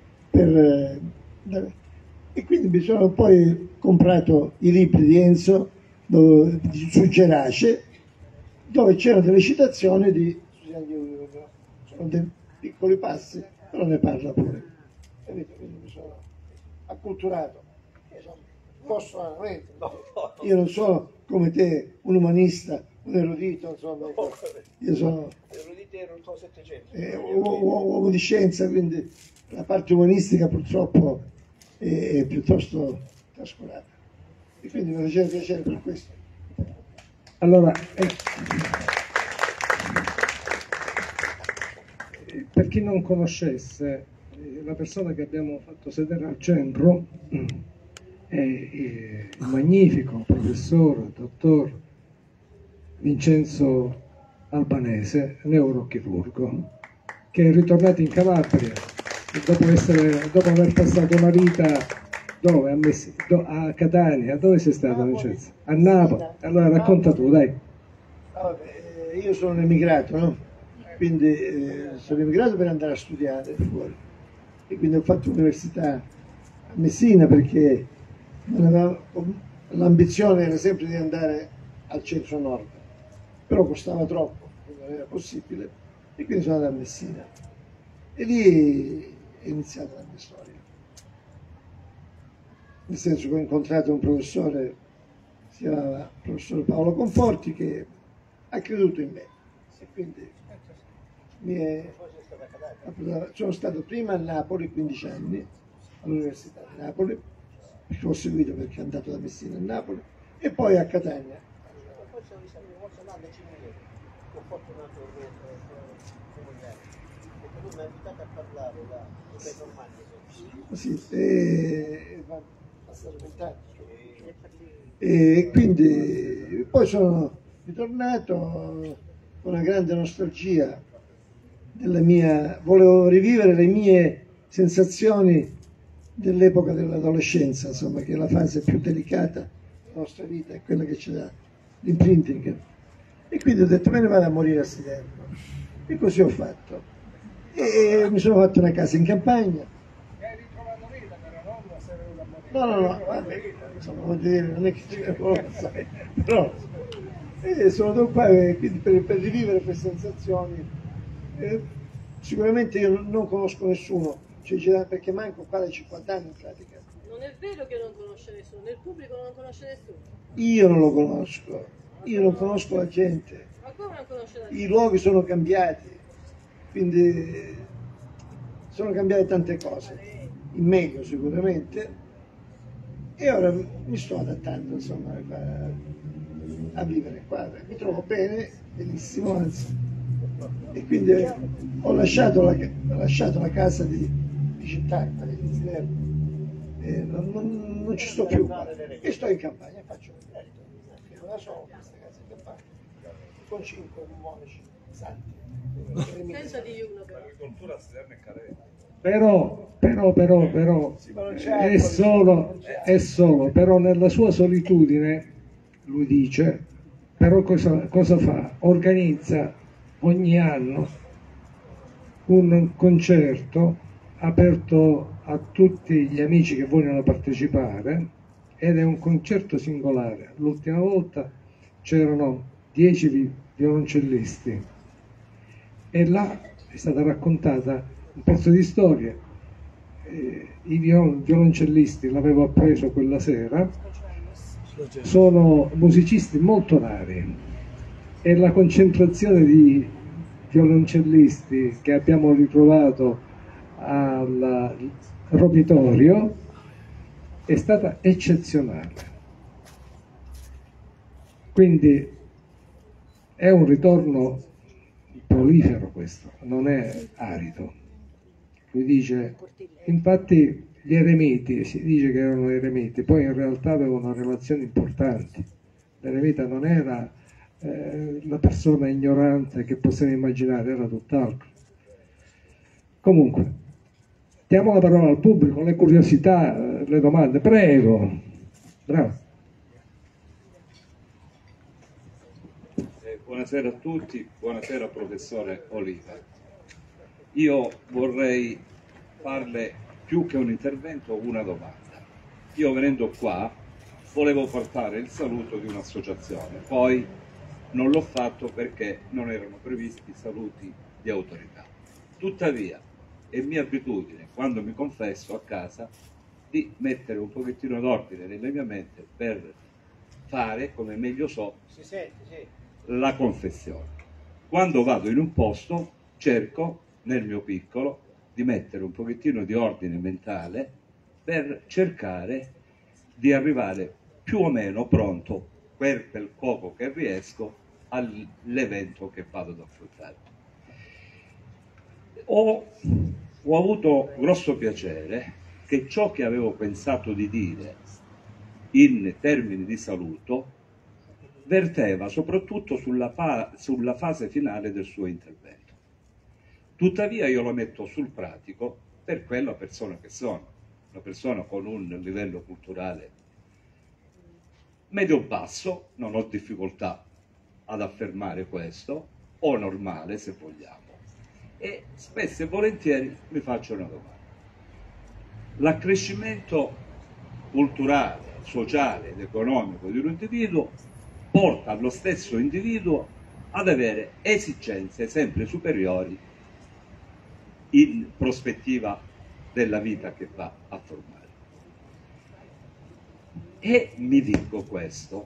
E quindi mi sono poi comprato i libri di Enzo su Gerace, dove c'erano delle citazioni di San Junio, sono dei piccoli passi, però ne parla pure. Capite? Quindi mi sono acculturato. Posso, io non sono come te un umanista, un erudito, insomma, io sono uomo di scienza, quindi la parte umanistica purtroppo è piuttosto trascurata. E quindi mi faceva piacere per questo. Allora, per chi non conoscesse, la persona che abbiamo fatto sedere al centro è il magnifico professor, dottor Vincenzo Albanese, neurochirurgo, che è ritornato in Calabria dopo aver passato una vita dove? A Catania. Dove sei stato, Vincenzo? A Napoli. Allora racconta tu, dai. Io sono un emigrato, no? Quindi sono emigrato per andare a studiare fuori, e quindi ho fatto l'università a Messina perché l'ambizione era sempre di andare al centro-nord, però costava troppo, non era possibile, e quindi sono andato a Messina. E lì è iniziata la mia storia. Nel senso che ho incontrato un professore, si chiamava il professor Paolo Conforti, che ha creduto in me. E quindi sono stato prima a Napoli 15 anni, all'Università di Napoli, perché l'ho seguito perché è andato da Messina a Napoli, e poi a Catania. Sì, e quindi poi sono ritornato con una grande nostalgia volevo rivivere le mie sensazioni dell'epoca dell'adolescenza, insomma, che è la fase più delicata della nostra vita, è quella che ci dà l'imprinting. E quindi ho detto me ne vado a morire a Siderno, e così ho fatto, e mi sono fatto una casa in campagna. No, vabbè, insomma, voglio dire, non è che non lo sai, però sono venuto qua quindi per rivivere queste sensazioni. Sicuramente io non conosco nessuno, cioè, perché manco qua dai 50 anni in pratica. Non è vero che non conosce nessuno, nel pubblico non conosce nessuno. Io non lo conosco, io non conosco la gente, Ma come non conosce la gente? i luoghi sono cambiati, quindi sono cambiate tante cose, in meglio sicuramente, e ora mi sto adattando, insomma, a vivere qua, mi trovo bene, benissimo, anzi, e quindi ho lasciato la casa di città, quella di Siderno, e non ci sto più qua, e sto in campagna, faccio non la so questa casa in campagna, con 5 monaci santi, Senza di uno però. L'agricoltura a Siderno è carente. Però è solo, però nella sua solitudine, lui dice, però cosa fa? Organizza ogni anno un concerto aperto a tutti gli amici che vogliono partecipare, ed è un concerto singolare. L'ultima volta c'erano 10 violoncellisti, e là è stata raccontata un pezzo di storia. I violoncellisti, l'avevo appreso quella sera, sono musicisti molto rari, e la concentrazione di violoncellisti che abbiamo ritrovato al Romitorio è stata eccezionale. Quindi è un ritorno prolifero, questo non è arido. Lui dice, infatti gli eremiti, si dice che erano eremiti, poi in realtà avevano relazioni importanti. L'eremita non era la persona ignorante che possiamo immaginare, era tutt'altro. Comunque, diamo la parola al pubblico, le curiosità, le domande, prego. Bravo. Buonasera a tutti, buonasera professore Oliva. Io vorrei farle più che un intervento una domanda. Io venendo qua volevo portare il saluto di un'associazione, poi non l'ho fatto perché non erano previsti saluti di autorità. Tuttavia è mia abitudine, quando mi confesso a casa, di mettere un pochettino d'ordine nella mia mente per fare, come meglio so, la confessione. Quando vado in un posto cerco nel mio piccolo di mettere un pochettino di ordine mentale per cercare di arrivare più o meno pronto, per quel poco che riesco, all'evento che vado ad affrontare. Ho avuto grosso piacere che ciò che avevo pensato di dire in termini di saluto verteva soprattutto sulla fase finale del suo intervento. Tuttavia io lo metto sul pratico per quella persona che sono, una persona con un livello culturale medio-basso, non ho difficoltà ad affermare questo, o normale se vogliamo, e spesso e volentieri mi faccio una domanda. L'accrescimento culturale, sociale ed economico di un individuo porta allo stesso individuo ad avere esigenze sempre superiori in prospettiva della vita che va a formare. E mi dico questo: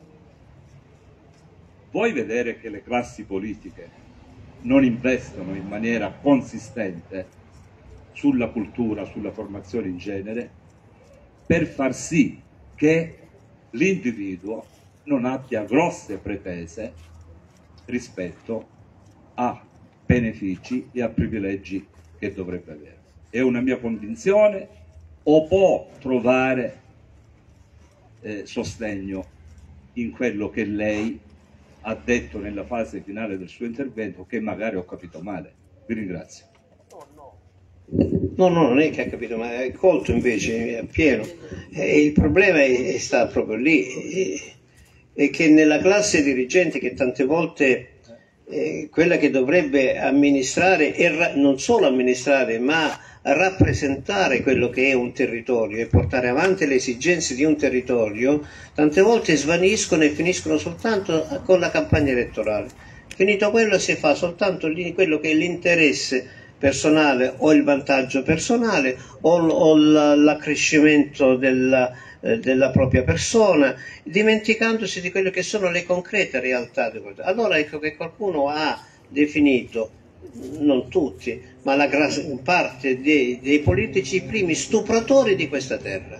vuoi vedere che le classi politiche non investono in maniera consistente sulla cultura, sulla formazione in genere? per far sì che l'individuo non abbia grosse pretese rispetto a benefici e a privilegi che dovrebbe avere. È una mia convinzione, o può trovare sostegno in quello che lei ha detto nella fase finale del suo intervento, che magari ho capito male. Vi ringrazio. No, non è che ha capito, ma è colto invece, è pieno. Il problema sta proprio lì, è che nella classe dirigente, che tante volte quella che dovrebbe amministrare, e non solo amministrare, ma rappresentare quello che è un territorio e portare avanti le esigenze di un territorio, tante volte svaniscono e finiscono soltanto con la campagna elettorale. Finito quello, si fa soltanto quello che è l'interesse personale o il vantaggio personale o l'accrescimento della propria persona, dimenticandosi di quelle che sono le concrete realtà. Allora ecco che qualcuno ha definito, non tutti, ma la gran parte dei politici, i primi stupratori di questa terra.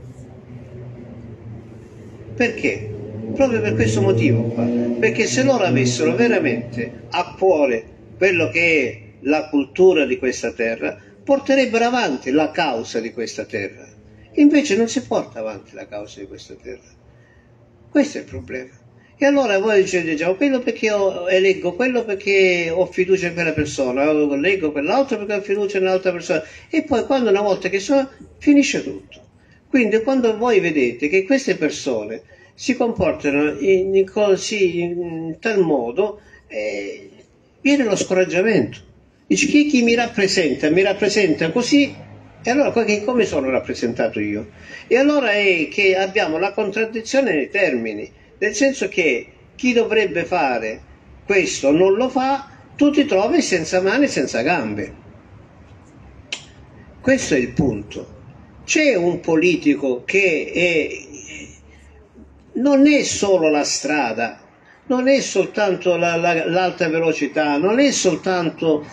Perché? Proprio per questo motivo qua. Perché se loro avessero veramente a cuore quello che è la cultura di questa terra, porterebbero avanti la causa di questa terra. Invece non si porta avanti la causa di questa terra. Questo è il problema. E allora voi diciamo, quello perché eleggo quello perché ho fiducia in quella persona, o leggo quell'altro perché ho fiducia in un'altra persona, e poi quando una volta che sono, finisce tutto. Quindi quando voi vedete che queste persone si comportano in tal modo, viene lo scoraggiamento. Dice, chi mi rappresenta così, e allora come sono rappresentato io? E allora è che abbiamo la contraddizione nei termini, nel senso che chi dovrebbe fare questo non lo fa, tu ti trovi senza mani e senza gambe. Questo è il punto. C'è un politico che non è solo la strada, non è soltanto l'alta velocità, non è soltanto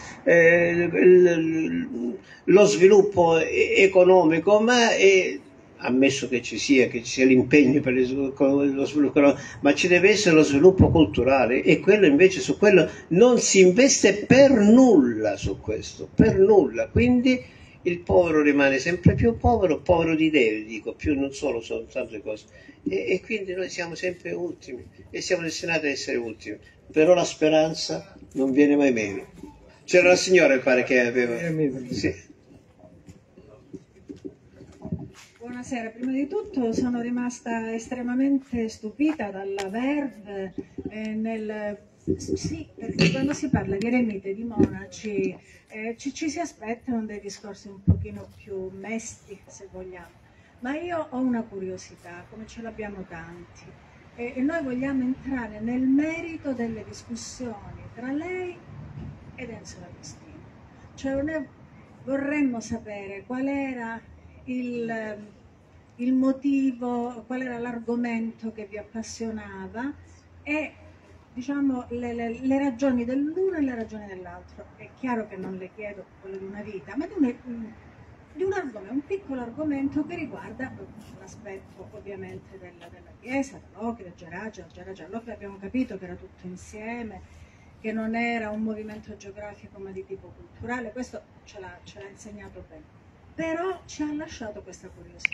lo sviluppo economico, ma è, ammesso che ci sia l'impegno per lo sviluppo, ma ci deve essere lo sviluppo culturale, e quello invece, su quello non si investe per nulla, su questo, per nulla. Quindi il povero rimane sempre più povero di idee, dico, più non solo soltanto le cose. E quindi noi siamo sempre ultimi e siamo destinati ad essere ultimi, però la speranza non viene mai meno. C'era la signora, mi pare, che aveva... Sì. Buonasera, prima di tutto sono rimasta estremamente stupita dalla verve sì, perché quando si parla di eremite, di monaci, ci si aspettano dei discorsi un pochino più mesti, se vogliamo. Ma io ho una curiosità, come ce l'abbiamo tanti, e noi vogliamo entrare nel merito delle discussioni tra lei ed Enzo D'Agostino. Cioè vorremmo sapere qual era il motivo, qual era l'argomento che vi appassionava e, diciamo, le ragioni dell'uno e le ragioni dell'altro. È chiaro che non le chiedo quello di una vita, ma di un argomento, un piccolo argomento che riguarda l'aspetto ovviamente della Chiesa, dell'Ocri, del Gerace. All'Ocri abbiamo capito che era tutto insieme, che non era un movimento geografico ma di tipo culturale, questo ce l'ha insegnato bene, però ci ha lasciato questa curiosità.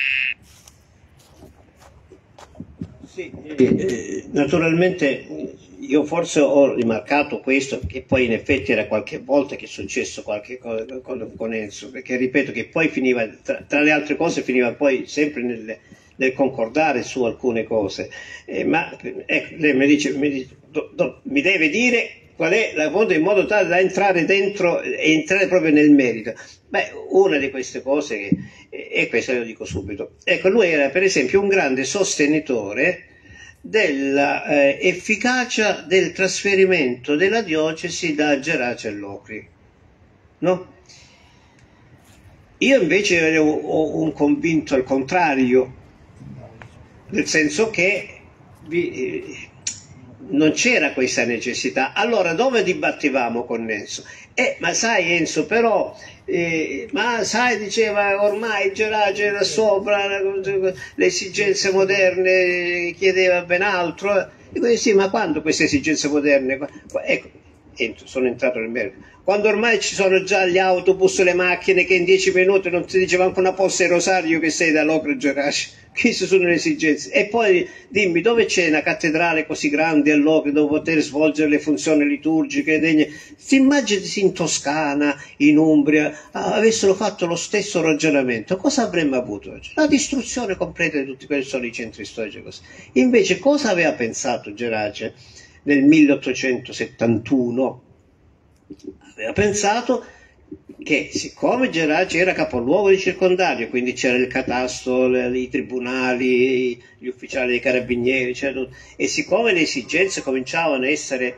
Sì, naturalmente io forse ho rimarcato questo, che poi in effetti era qualche volta che è successo qualche cosa con Enzo, perché ripeto che poi finiva, tra le altre cose, finiva poi sempre nel concordare su alcune cose, ma ecco, lei mi dice mi deve dire qual è la modo, in modo tale da entrare dentro e entrare proprio nel merito. Beh, una di queste cose, e questa lo dico subito, ecco, lui era per esempio un grande sostenitore dell'efficacia del trasferimento della diocesi da Gerace a Locri, no? Io invece ho un convinto al contrario, nel senso che non c'era questa necessità. Allora dove dibattevamo con Enzo? Ma sai Enzo, però, ma sai, diceva, ormai Gerace era sopra le esigenze moderne, chiedeva ben altro. Dico, sì, ma quando queste esigenze moderne? Ecco, sono entrato nel merito. Quando ormai ci sono già gli autobus, le macchine, che in 10 minuti non ti diceva anche una posta in Rosario che sei da Locre Gerace. Queste sono le esigenze. E poi dimmi, dove c'è una cattedrale così grande a Locre dove poter svolgere le funzioni liturgiche degne? Ti immagini in Toscana, in Umbria, avessero fatto lo stesso ragionamento, cosa avremmo avuto oggi? La distruzione completa di tutti quelli che sono i centri storici così. Invece cosa aveva pensato Gerace nel 1871? Aveva pensato che siccome Gerace era capoluogo di circondario, quindi c'era il catasto, i tribunali, gli ufficiali dei carabinieri, e siccome le esigenze cominciavano a essere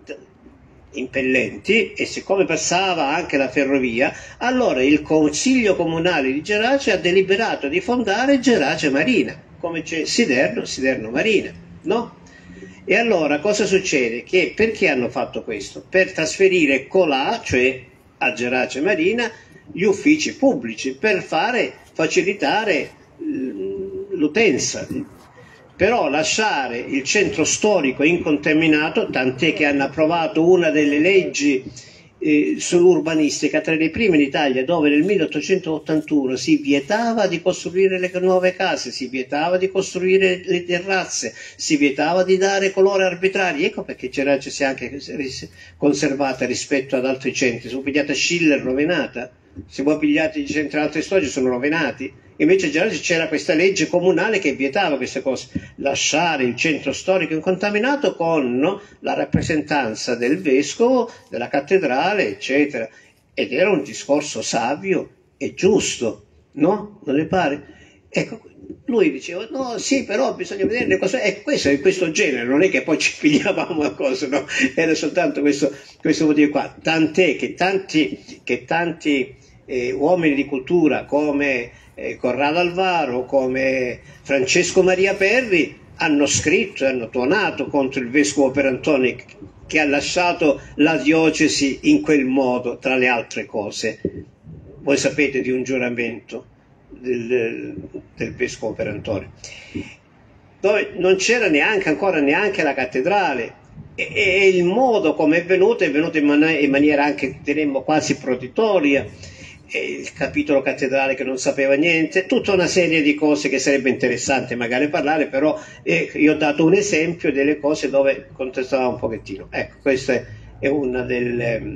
impellenti e siccome passava anche la ferrovia, allora il consiglio comunale di Gerace ha deliberato di fondare Gerace Marina, come c'è Siderno Marina, no? E allora cosa succede? Che perché hanno fatto questo? Per trasferire colà, cioè a Gerace Marina, gli uffici pubblici, per facilitare l'utenza. Però lasciare il centro storico incontaminato, tant'è che hanno approvato una delle leggi sull'urbanistica tra le prime in Italia, dove nel 1881 si vietava di costruire le nuove case, si vietava di costruire le terrazze, si vietava di dare colori arbitrari. Ecco perché Gerace si è anche conservata rispetto ad altri centri. Si può pigliata Schiller rovinata, si può pigliati i centri altri storici sono rovinati. Invece a Gerace c'era questa legge comunale che vietava queste cose, lasciare il centro storico incontaminato con la rappresentanza del vescovo, della cattedrale, eccetera. Ed era un discorso savio e giusto, no? Non le pare? Ecco, lui diceva, no, sì, però bisogna vedere le cose, e questo è questo genere, non è che poi ci pigliavamo a cose, no? Era soltanto questo motivo qua. Tant'è che tanti uomini di cultura come Corrado Alvaro, come Francesco Maria Perri hanno scritto e hanno tuonato contro il vescovo Perantoni che ha lasciato la diocesi in quel modo, tra le altre cose. Voi sapete di un giuramento del vescovo Perantoni dove non c'era ancora neanche la cattedrale, e il modo come è venuto in maniera anche, diremmo, quasi proditoria. Il capitolo cattedrale che non sapeva niente, tutta una serie di cose che sarebbe interessante magari parlare, però io ho dato un esempio delle cose dove contestava un pochettino. Ecco, questa è una delle...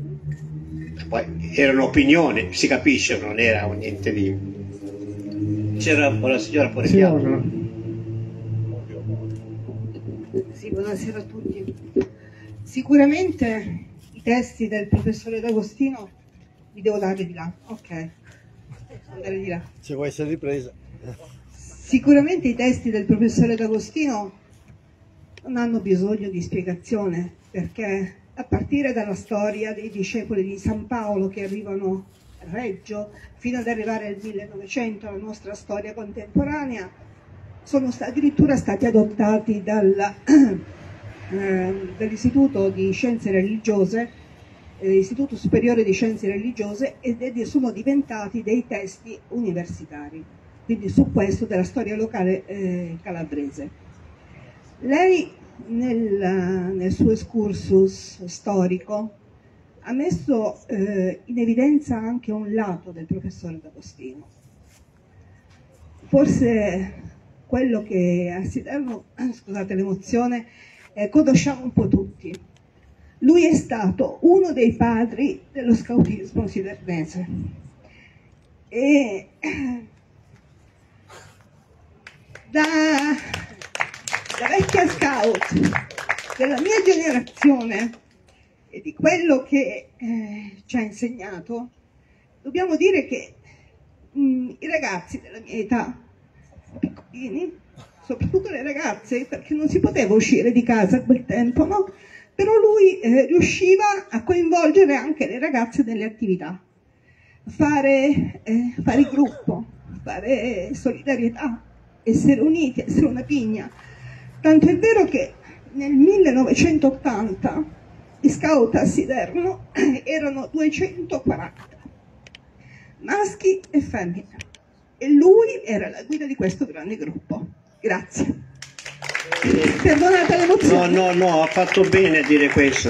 poi erano opinioni, si capisce, non era niente di... C'era un po' la signora Porefiano. Sì, buonasera a tutti. Sicuramente i testi del professore D'Agostino vi devo dare di là, ok, andare di là. Se vuoi essere ripresa. Sicuramente i testi del professore D'Agostino non hanno bisogno di spiegazione, perché a partire dalla storia dei discepoli di San Paolo che arrivano a Reggio, fino ad arrivare al 1900, la nostra storia contemporanea, sono addirittura stati adottati dall'Istituto di Scienze Religiose, Istituto Superiore di Scienze Religiose, ed sono diventati dei testi universitari, quindi su questo della storia locale calabrese. Lei nel suo excursus storico ha messo in evidenza anche un lato del professore D'Agostino. Forse quello che a Siderno, scusate l'emozione, conosciamo un po' tutti. Lui è stato uno dei padri dello scautismo sidernese e da vecchia scout della mia generazione e di quello che ci ha insegnato, dobbiamo dire che i ragazzi della mia età, piccolini, soprattutto le ragazze, perché non si poteva uscire di casa a quel tempo, no? Però lui riusciva a coinvolgere anche le ragazze nelle attività, fare il gruppo, fare solidarietà, essere uniti, essere una pigna. Tanto è vero che nel 1980 gli scout a Siderno erano 240, maschi e femmine, e lui era la guida di questo grande gruppo. Grazie. Perdonate l'emozione. No, ha fatto bene a dire questo.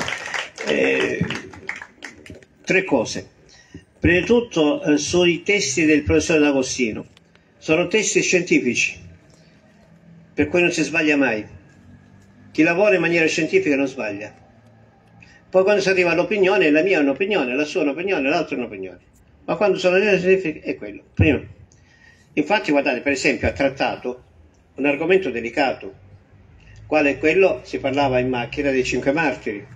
Tre cose. Prima di tutto, sui testi del professore D'Agostino. Sono testi scientifici, per cui non si sbaglia mai. Chi lavora in maniera scientifica non sbaglia. Poi quando si arriva all'opinione, la mia è un'opinione, la sua è un'opinione, l'altra è un'opinione. Ma quando sono scientifiche è quello. Prima. Infatti, guardate, per esempio, ha trattato un argomento delicato, quale è quello, si parlava in macchina dei 5 martiri.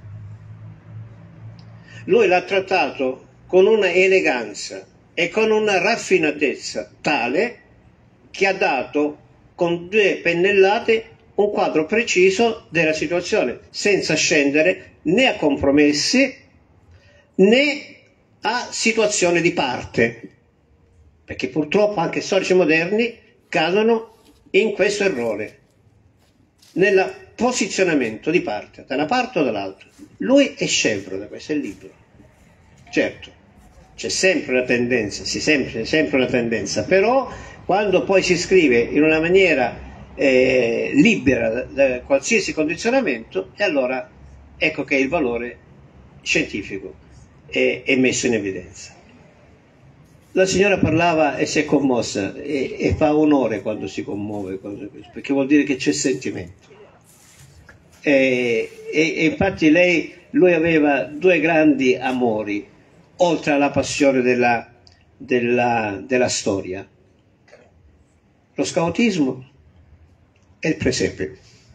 Lui l'ha trattato con una eleganza e con una raffinatezza tale che ha dato con 2 pennellate un quadro preciso della situazione, senza scendere né a compromessi né a situazioni di parte, perché purtroppo anche storici moderni cadono in questo errore, nel posizionamento di parte, da una parte o dall'altra. Lui è scevro da questo, è libero. Certo, c'è sempre una tendenza, c'è sempre una tendenza, però quando poi si scrive in una maniera libera da qualsiasi condizionamento, e allora ecco che il valore scientifico è messo in evidenza. La signora parlava e si è commossa, e fa onore quando si commuove, perché vuol dire che c'è sentimento. E infatti lui aveva 2 grandi amori, oltre alla passione della storia: lo scautismo e il presepe.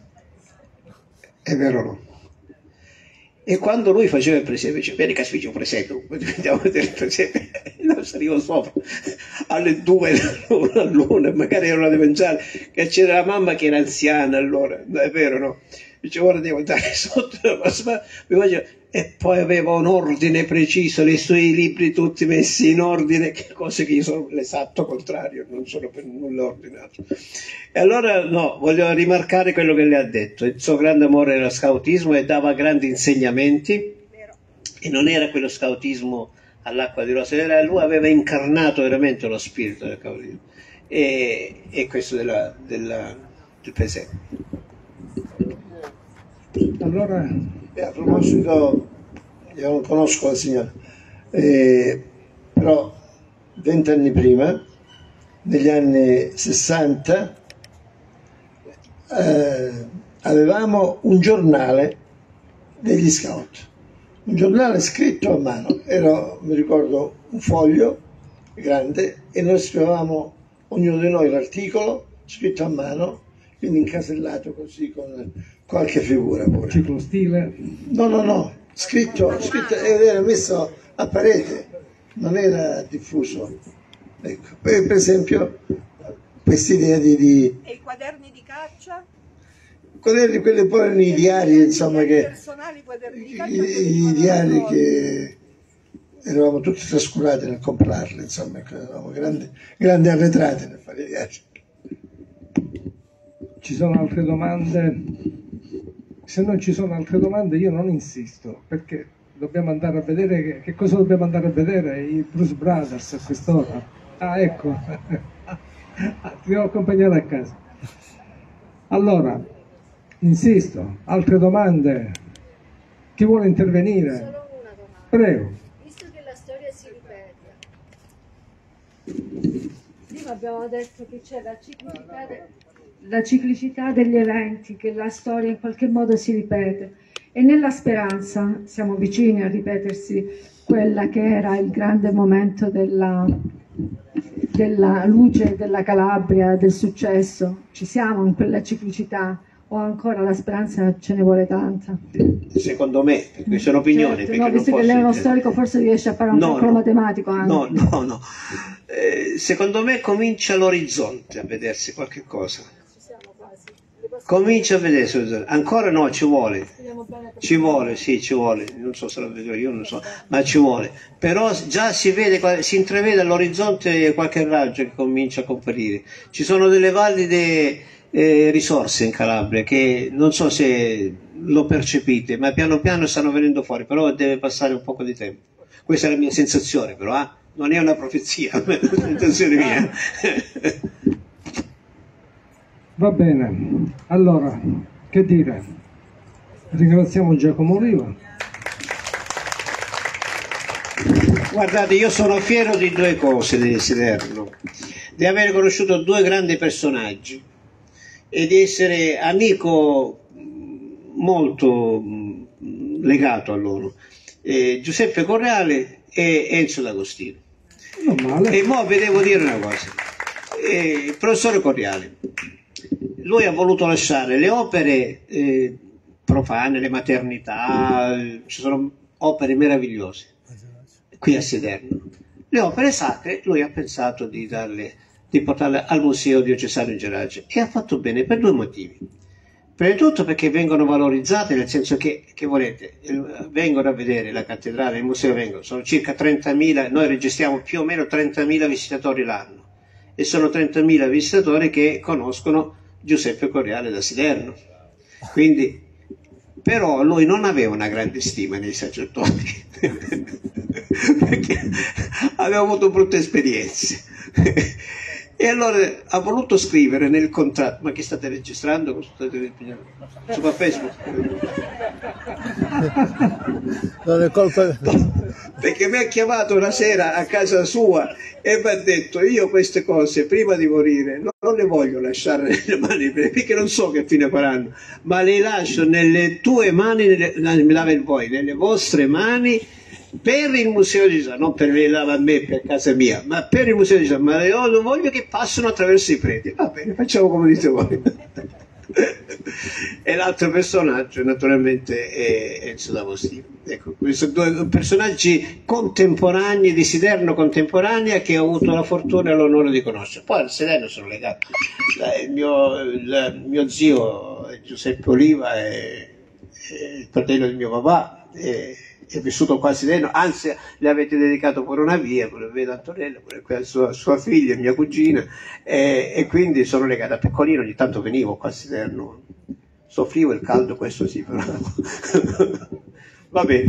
È vero o no? E quando lui faceva il presepe, dice: bene che si faceva un presepe, andiamo a vedere il presepe. Noi salivo sopra alle 2 all'una, magari era una di pensare che c'era la mamma che era anziana allora, è vero, no? Dice: ora devo andare sotto, e poi aveva un ordine preciso, i suoi libri tutti messi in ordine, che cose che io sono l'esatto contrario, non sono per nulla ordinato. E allora no, voglio rimarcare quello che le ha detto: il suo grande amore era lo scautismo e dava grandi insegnamenti, e non era quello scautismo all'acqua di rose, lui aveva incarnato veramente lo spirito del scautismo, e questo del presepe. Allora, a proposito, io non conosco la signora, però 20 anni prima, negli anni 60, avevamo un giornale degli scout, un giornale scritto a mano, era, mi ricordo, un foglio grande, e noi scrivevamo ognuno di noi l'articolo scritto a mano, quindi incasellato così con qualche figura pure. Ciclostile? No, scritto ed era messo a parete, non era diffuso. Ecco. Per esempio, quest'idea di... E i quaderni di caccia? Quaderni, quelli poi erano i diari, insomma, che... Personali quaderni di caccia, I diari che eravamo tutti trascurati nel comprarli, insomma, eravamo grandi arretrati nel fare i diari. Ci sono altre domande? Se non ci sono altre domande io non insisto, perché dobbiamo andare a vedere che cosa dobbiamo andare a vedere, i Blues Brothers a quest'ora. Ah, ecco, ti ho accompagnato a casa. Allora, insisto, altre domande? Chi vuole intervenire? Solo una domanda. Prego. Visto che la storia si ripete, prima abbiamo detto che c'è la ciclicità degli eventi, che la storia in qualche modo si ripete, e nella speranza siamo vicini a ripetersi quella che era il grande momento della luce della Calabria, del successo. Ci siamo in quella ciclicità, o ancora la speranza ce ne vuole tanta? Secondo me, perché sono opinioni. Certo, no, visto che lei è uno storico, forse riesce a fare un calcolo matematico anche. No. Secondo me comincia l'orizzonte a vedersi qualche cosa. Comincia a vedersi, ancora no, ci vuole, non so se lo vedo io, non so, ma ci vuole, però già si vede, si intravede all'orizzonte qualche raggio che comincia a comparire. Ci sono delle valli risorse in Calabria che non so se lo percepite, ma piano piano stanno venendo fuori, però deve passare un poco di tempo. Questa è la mia sensazione, però non è una profezia, è una sensazione mia. Va bene, allora, che dire? Ringraziamo Giacomo Riva. Guardate, io sono fiero di due cose di Siderno, di aver conosciuto due grandi personaggi e di essere amico molto legato a loro, Giuseppe Correale e Enzo D'Agostino. Non male. E mo vi devo dire una cosa, il professore Correale, lui ha voluto lasciare le opere profane, le maternità, ci sono opere meravigliose qui a Siderno. Le opere sacre lui ha pensato di portarle al Museo Diocesano in Gerace, e ha fatto bene per due motivi. Prima di tutto perché vengono valorizzate, nel senso che volete, vengono a vedere la cattedrale, il museo sono circa 30.000, noi registriamo più o meno 30.000 visitatori l'anno, e sono 30.000 visitatori che conoscono Giuseppe Correale da Siderno. Quindi, però lui non aveva una grande stima nei sacerdoti, perché aveva avuto brutte esperienze. E allora ha voluto scrivere nel contratto, ma che state registrando? Su Facebook? Non è colpa... Perché mi ha chiamato una sera a casa sua e mi ha detto: io queste cose prima di morire non le voglio lasciare nelle mani, perché non so che fine faranno, ma le lascio nelle tue mani, nelle vostre mani, per il Museo di Gesù, non per le lava a me per casa mia, ma per il Museo di Gesù. Ma io non voglio che passino attraverso i preti. Va bene, facciamo come dite voi. E l'altro personaggio naturalmente è Enzo D'Agostino. Ecco, questi due personaggi contemporanei, di Siderno contemporanea, che ho avuto la fortuna e l'onore di conoscere. Poi al Siderno sono legato, il mio zio Giuseppe Oliva è il fratello di mio papà, è vissuto qua a Siderno, anzi le avete dedicato pure una via, pure vedo Antonella, pure sua figlia, mia cugina, e quindi sono legato. A piccolino ogni tanto venivo qua a Siderno, soffrivo il caldo, questo sì, però va bene.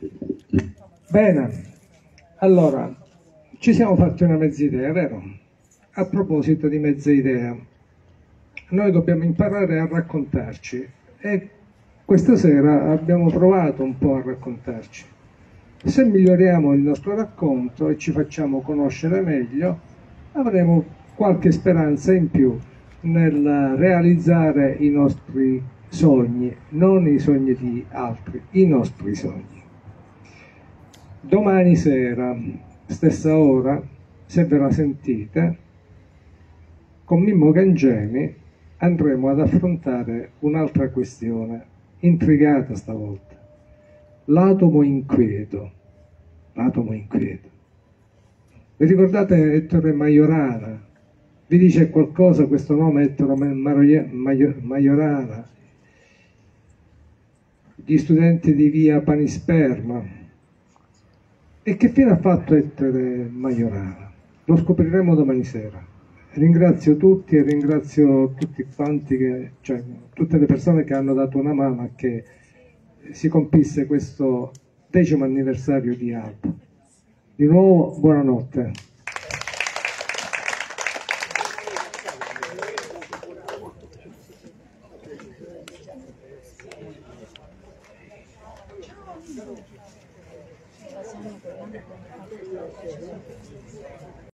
Bene, allora, ci siamo fatti una mezza idea, vero? A proposito di mezza idea, noi dobbiamo imparare a raccontarci, e questa sera abbiamo provato un po' a raccontarci. Se miglioriamo il nostro racconto e ci facciamo conoscere meglio, avremo qualche speranza in più nel realizzare i nostri sogni, non i sogni di altri, i nostri sogni. Domani sera, stessa ora, se ve la sentite, con Mimmo Gangemi andremo ad affrontare un'altra questione, intrigata stavolta: l'atomo inquieto. L'atomo inquieto. Vi ricordate Ettore Majorana? Vi dice qualcosa questo nome, Ettore Majorana? Gli studenti di via Panisperma. E che fine ha fatto Ettore Majorana? Lo scopriremo domani sera. Ringrazio tutti e ringrazio tutti quanti, tutte le persone che hanno dato una mano a che si compisse questo 10° anniversario di Alba. Di nuovo buonanotte.